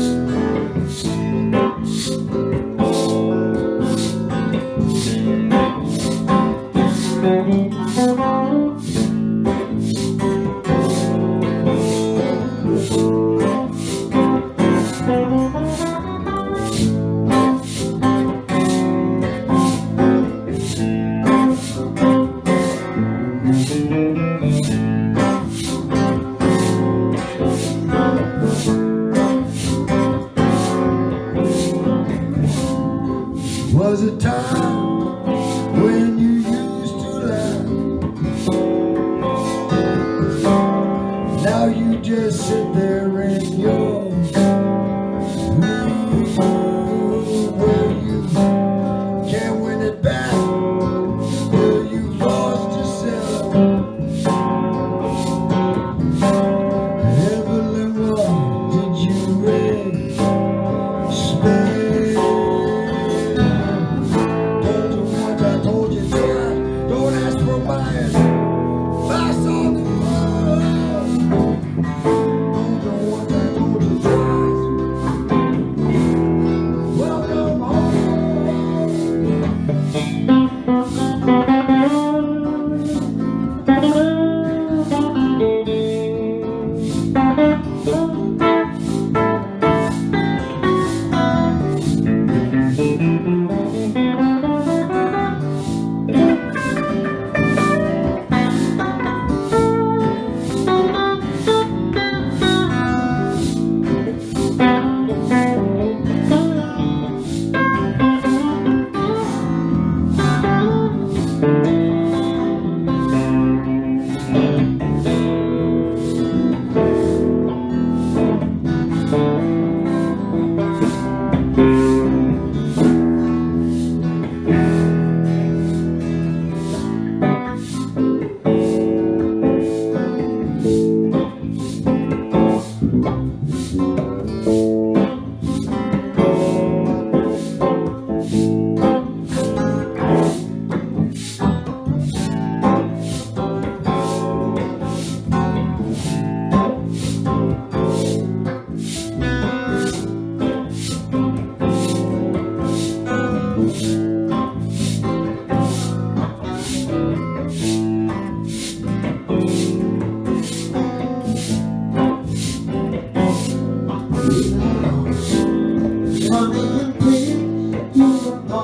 Was a time when you used to laugh. Now you just sit there in your room where you can't win it back, where you've lost yourself. Evelyn, what did you expect?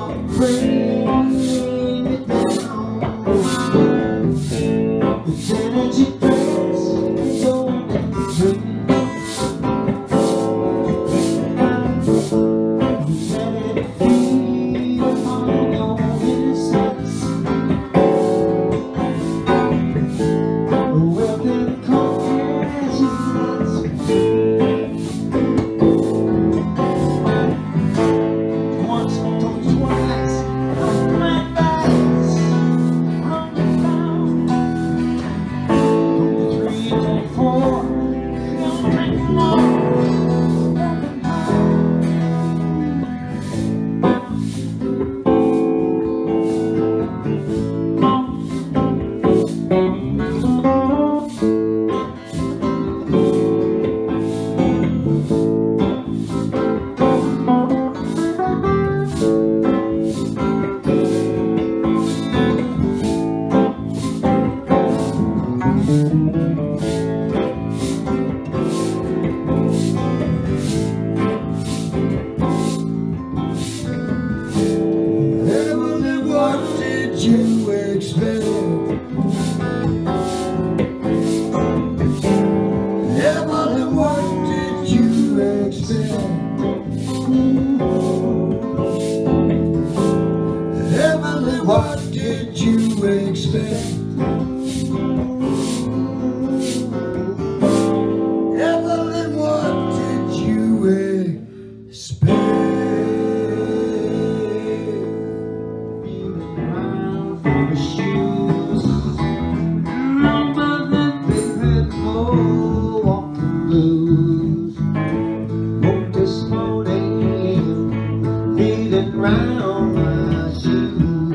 What did you expect? Evelyn, what did you expect? Around for the shoes, number that they had more walking blues. Woke this morning, feeling round my shoes.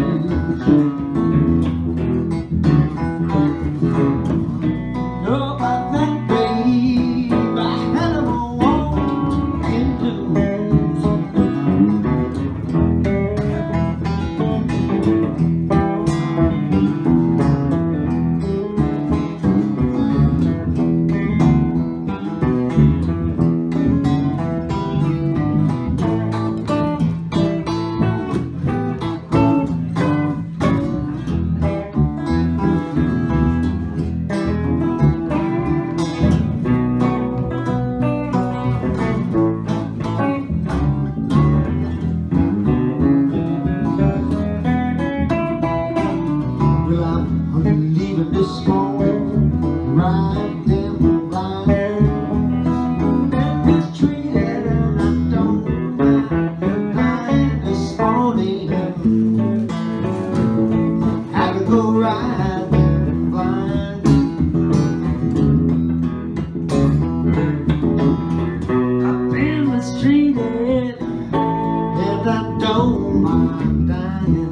This morning, right down the line, and mistreated, and I don't mind. This morning, had to go right down blind. I've been mistreated, and I don't mind dying.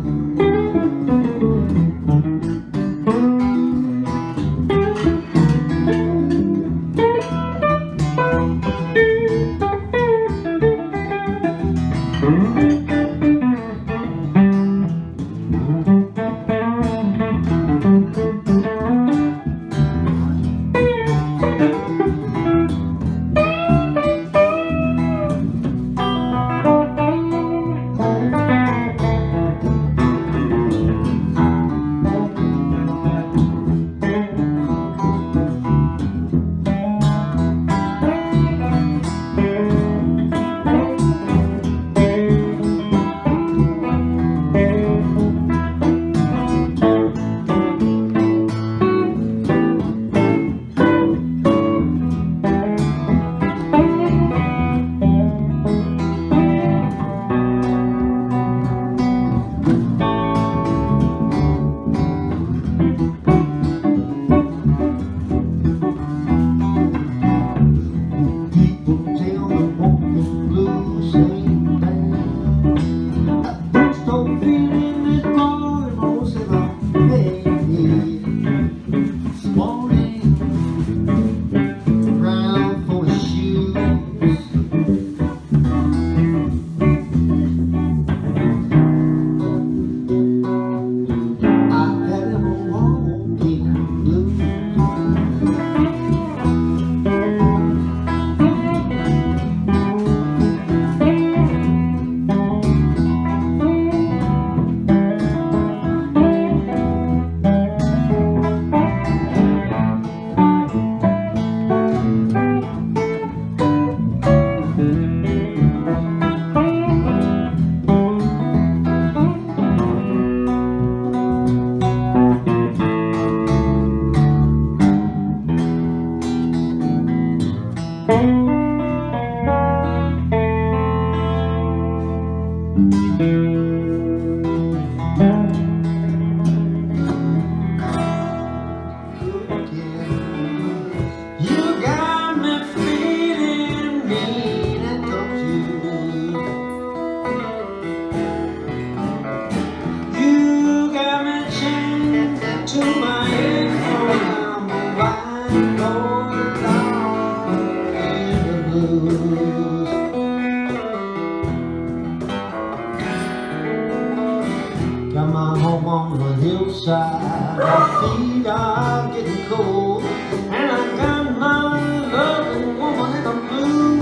Got my home on the hillside, my feet are getting cold, and I got my loving woman in the blue.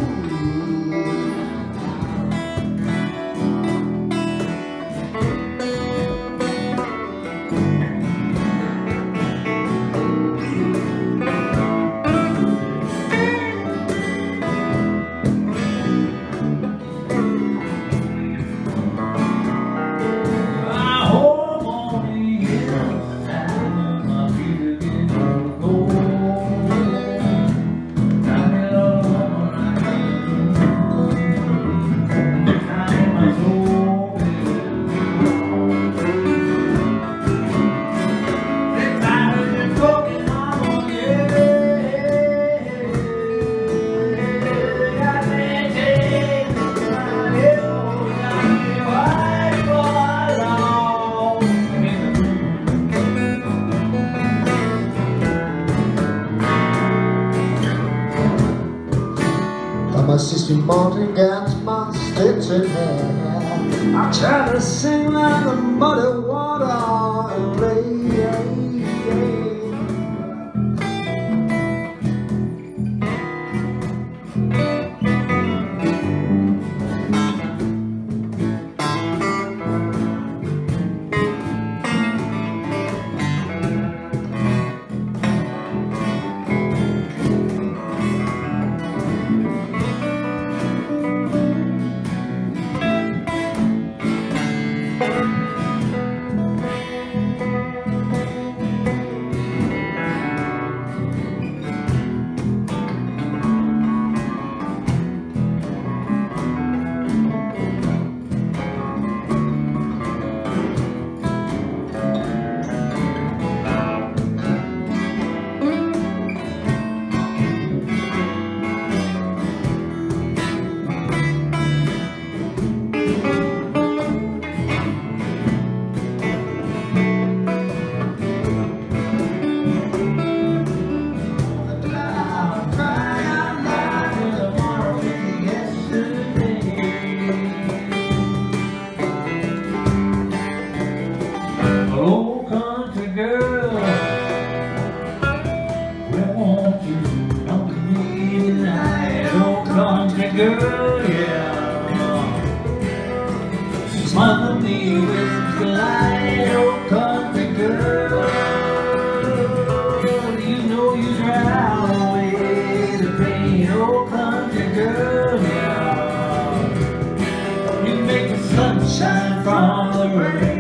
My sister Martin got my Stetson hair. I try to sing like the muddy water and play. Girl, yeah, smother me with delight, oh country girl. You know you drown away the pain, oh country girl, yeah. You make the sunshine from the rain.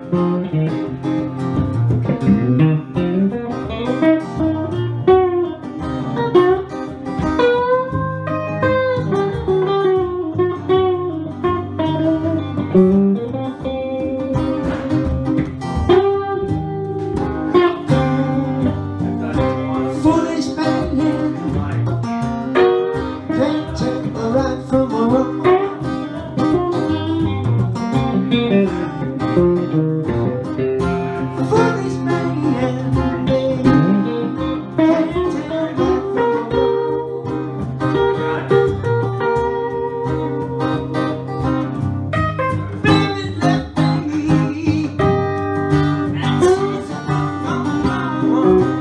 Foolish man can't tell the right from the wrong. Foolish man can't tell right from the wrong. Baby left me and she's on my own.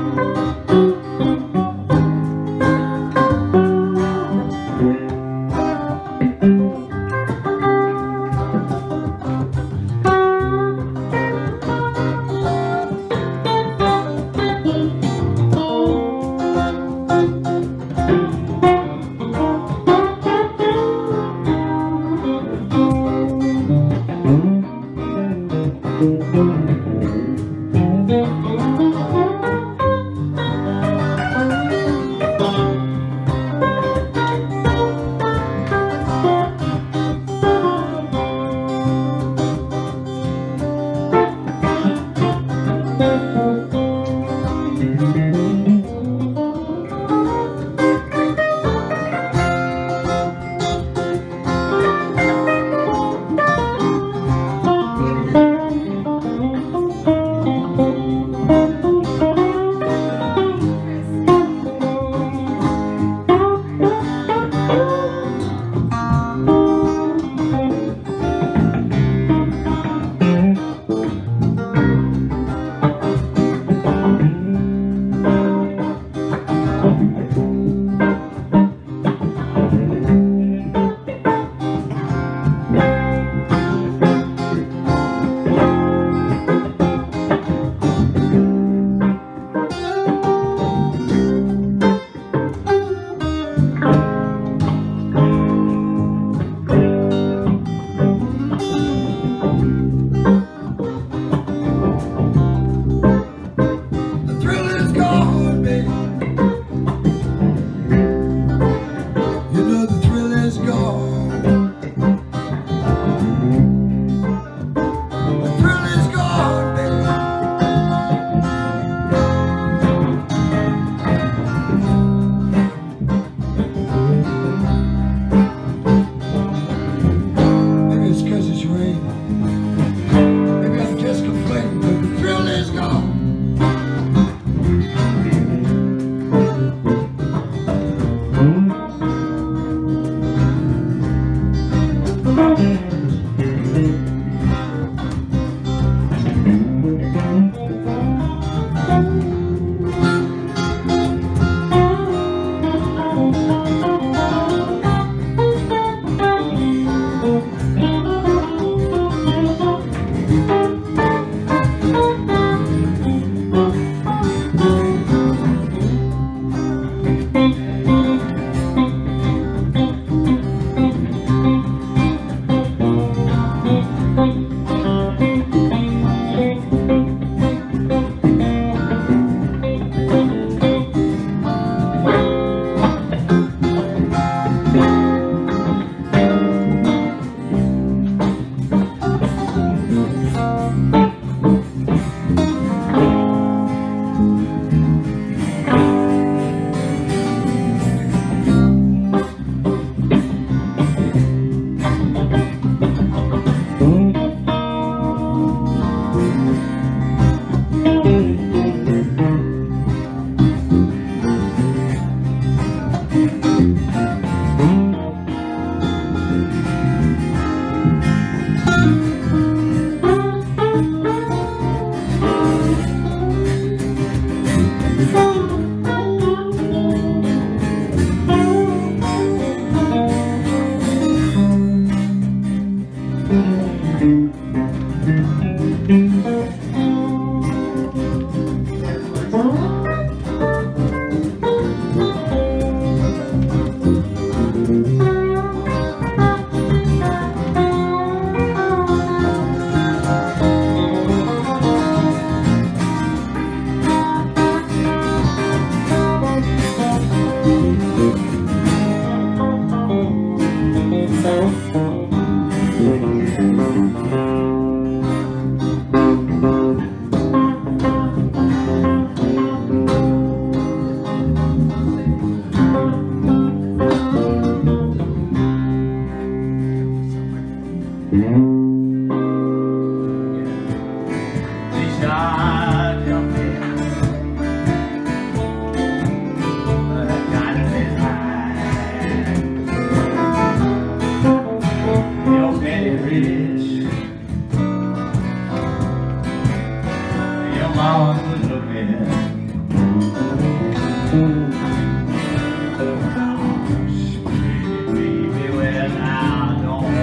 how I'm looking. Sweet baby, well now don't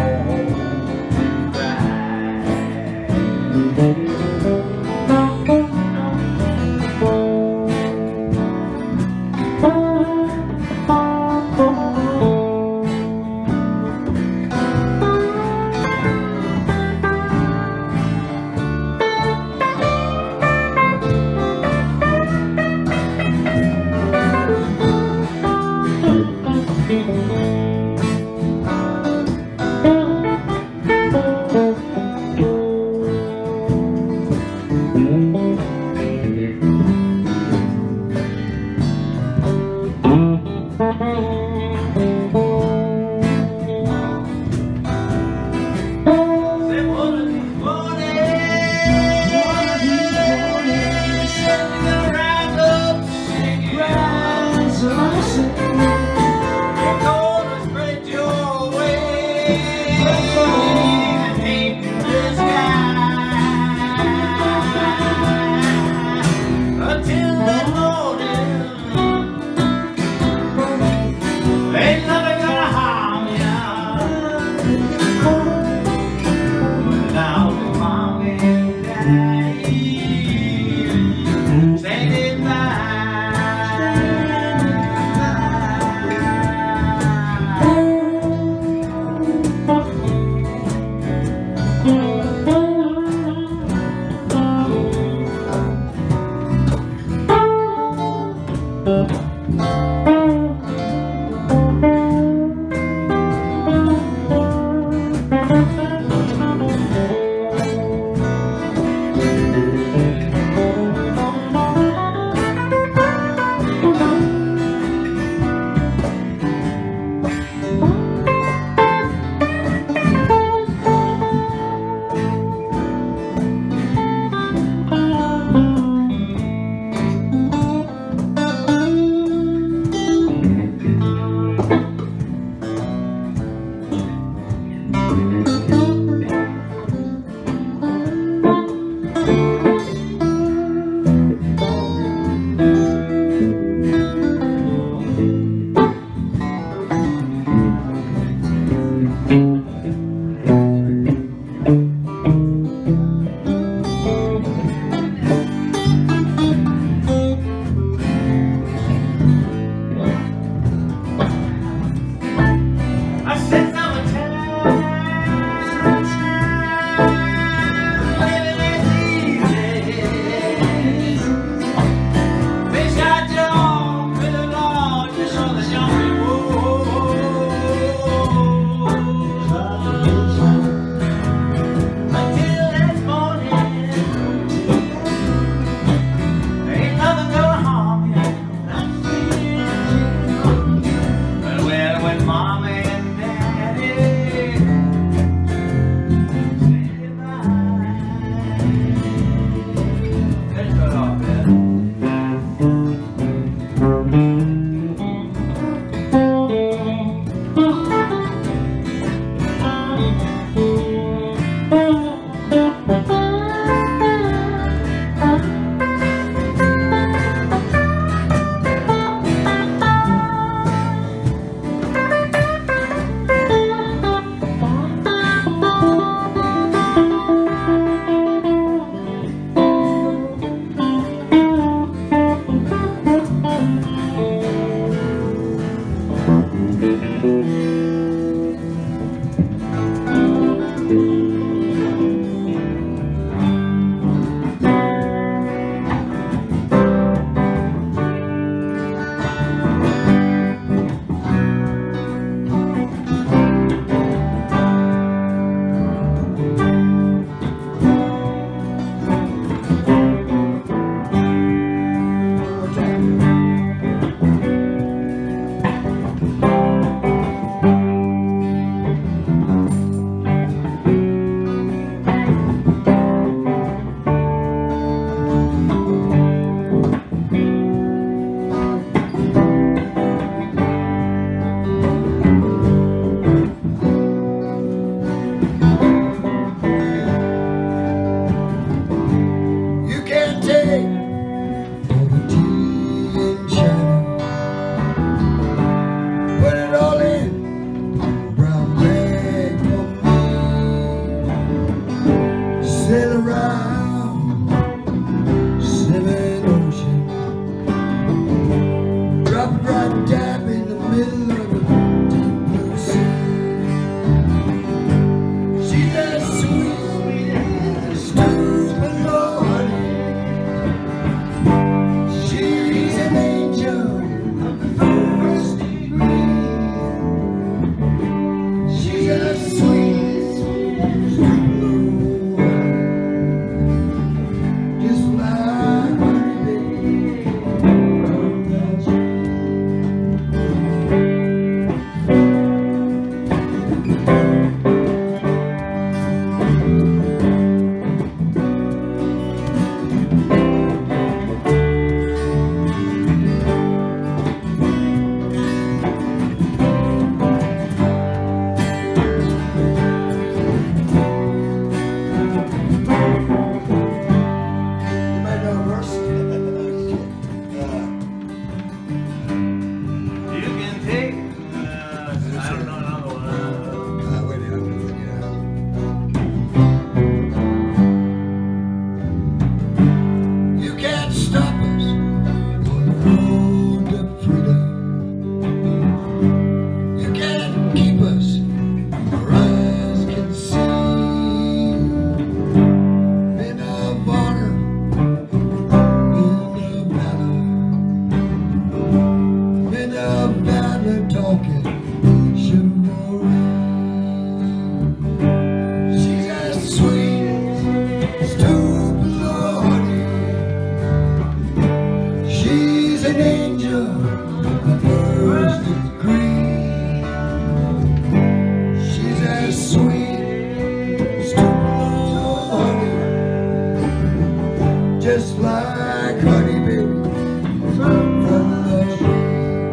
just like honey, baby, from the bee.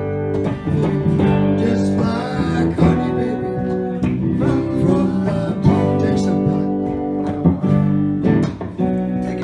Just like honey, baby, from the bee. Take some, Billy. Take it.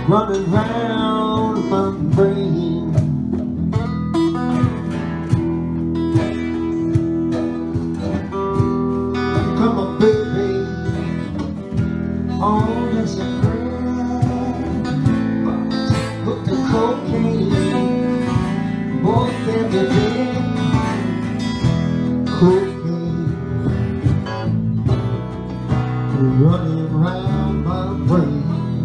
running round my brain. Come on, baby, all this with the cocaine, both every day. Cocaine running round my brain.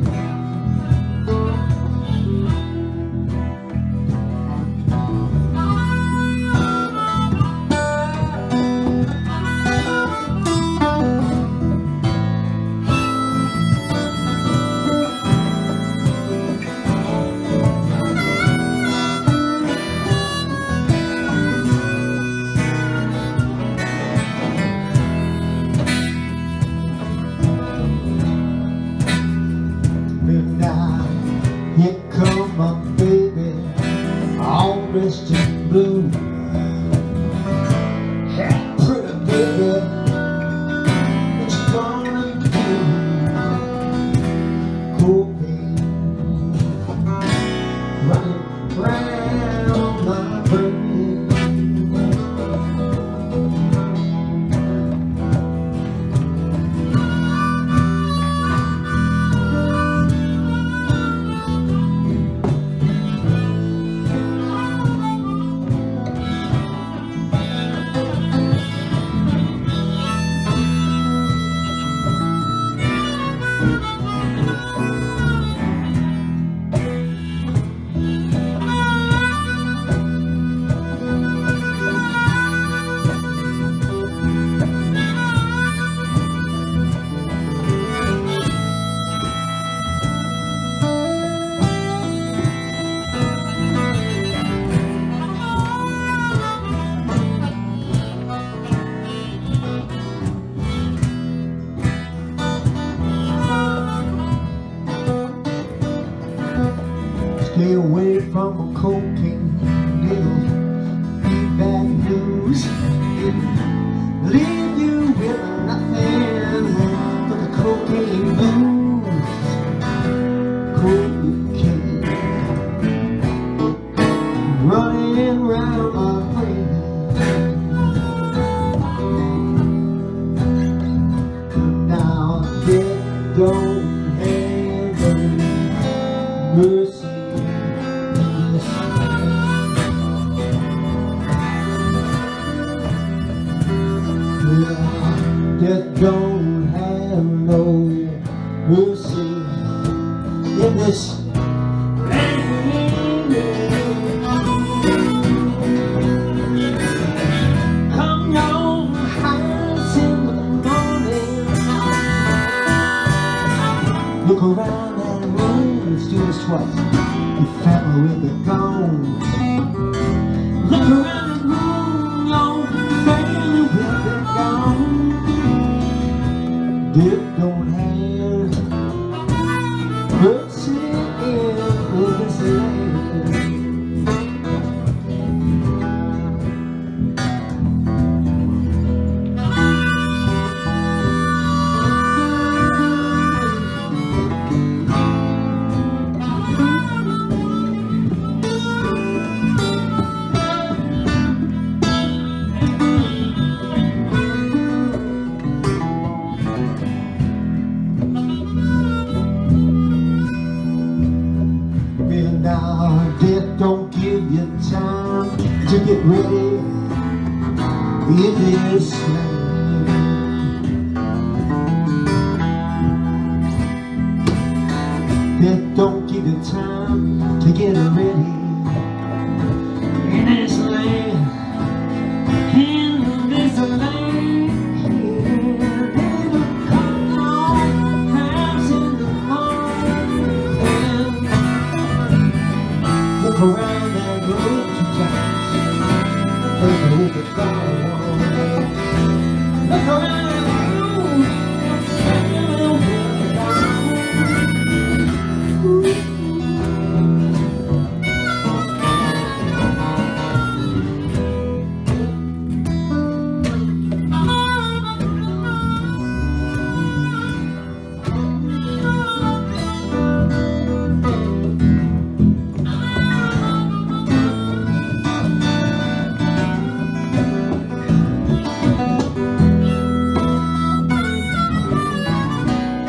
Here come my baby, all dressed in blue. Hey, pretty baby, what you gonna do? Cocaine running round my brain. Stay away from a cocaine needle. Be bad news. It'll leave you with nothing but the cocaine blues. Cocaine running round my brain. Now they don't have any mercy. Death don't have no mercy in this land. Come your house in the morning. Look around that room, let's do this twice. Your family will be gone. Look around the room, your family will be gone. Death don't have mercy in this land. Now death don't give you time to get ready in this land. Death don't give you time to get ready in this land. In this land. Around that road two times, baby, we could go on. Look around that road, baby, we could go on.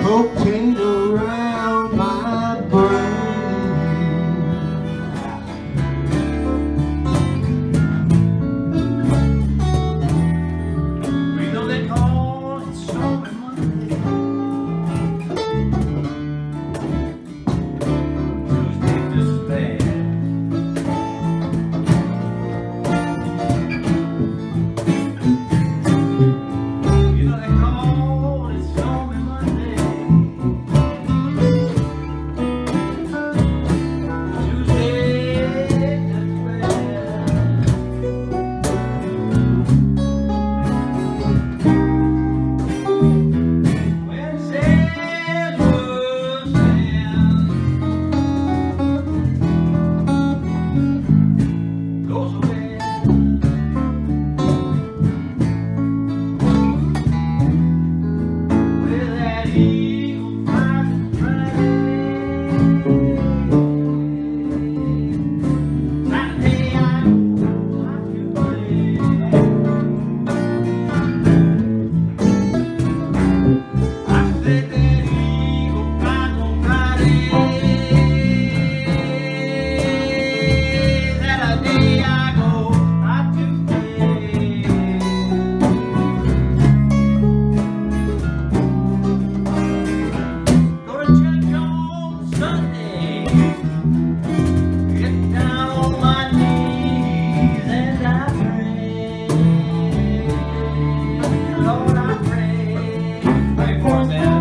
cocaine around my brain. We know they call it Stormy Monday. Tuesday just bad. You know they call it Stormy Monday. Tuesday just bad. Wednesday was goes away. With that eagle flying Friday. Saturday I go out to play. I said that eagle flies on Friday. Saturday I go out to play. Go to church on Sunday. Get down on my knees and I pray. Lord, I pray. Pray for us, man.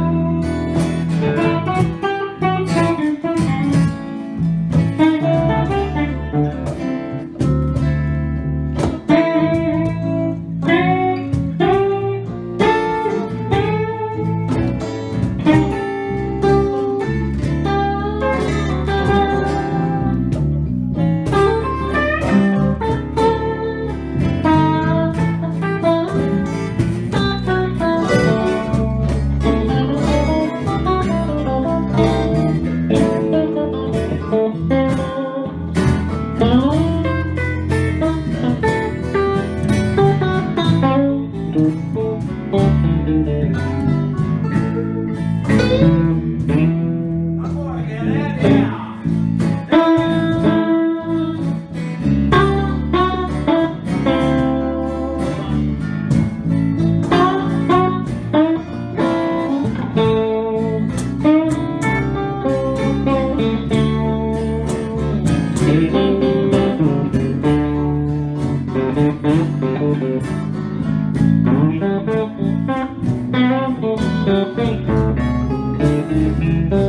I'm gonna get it now. Thank you.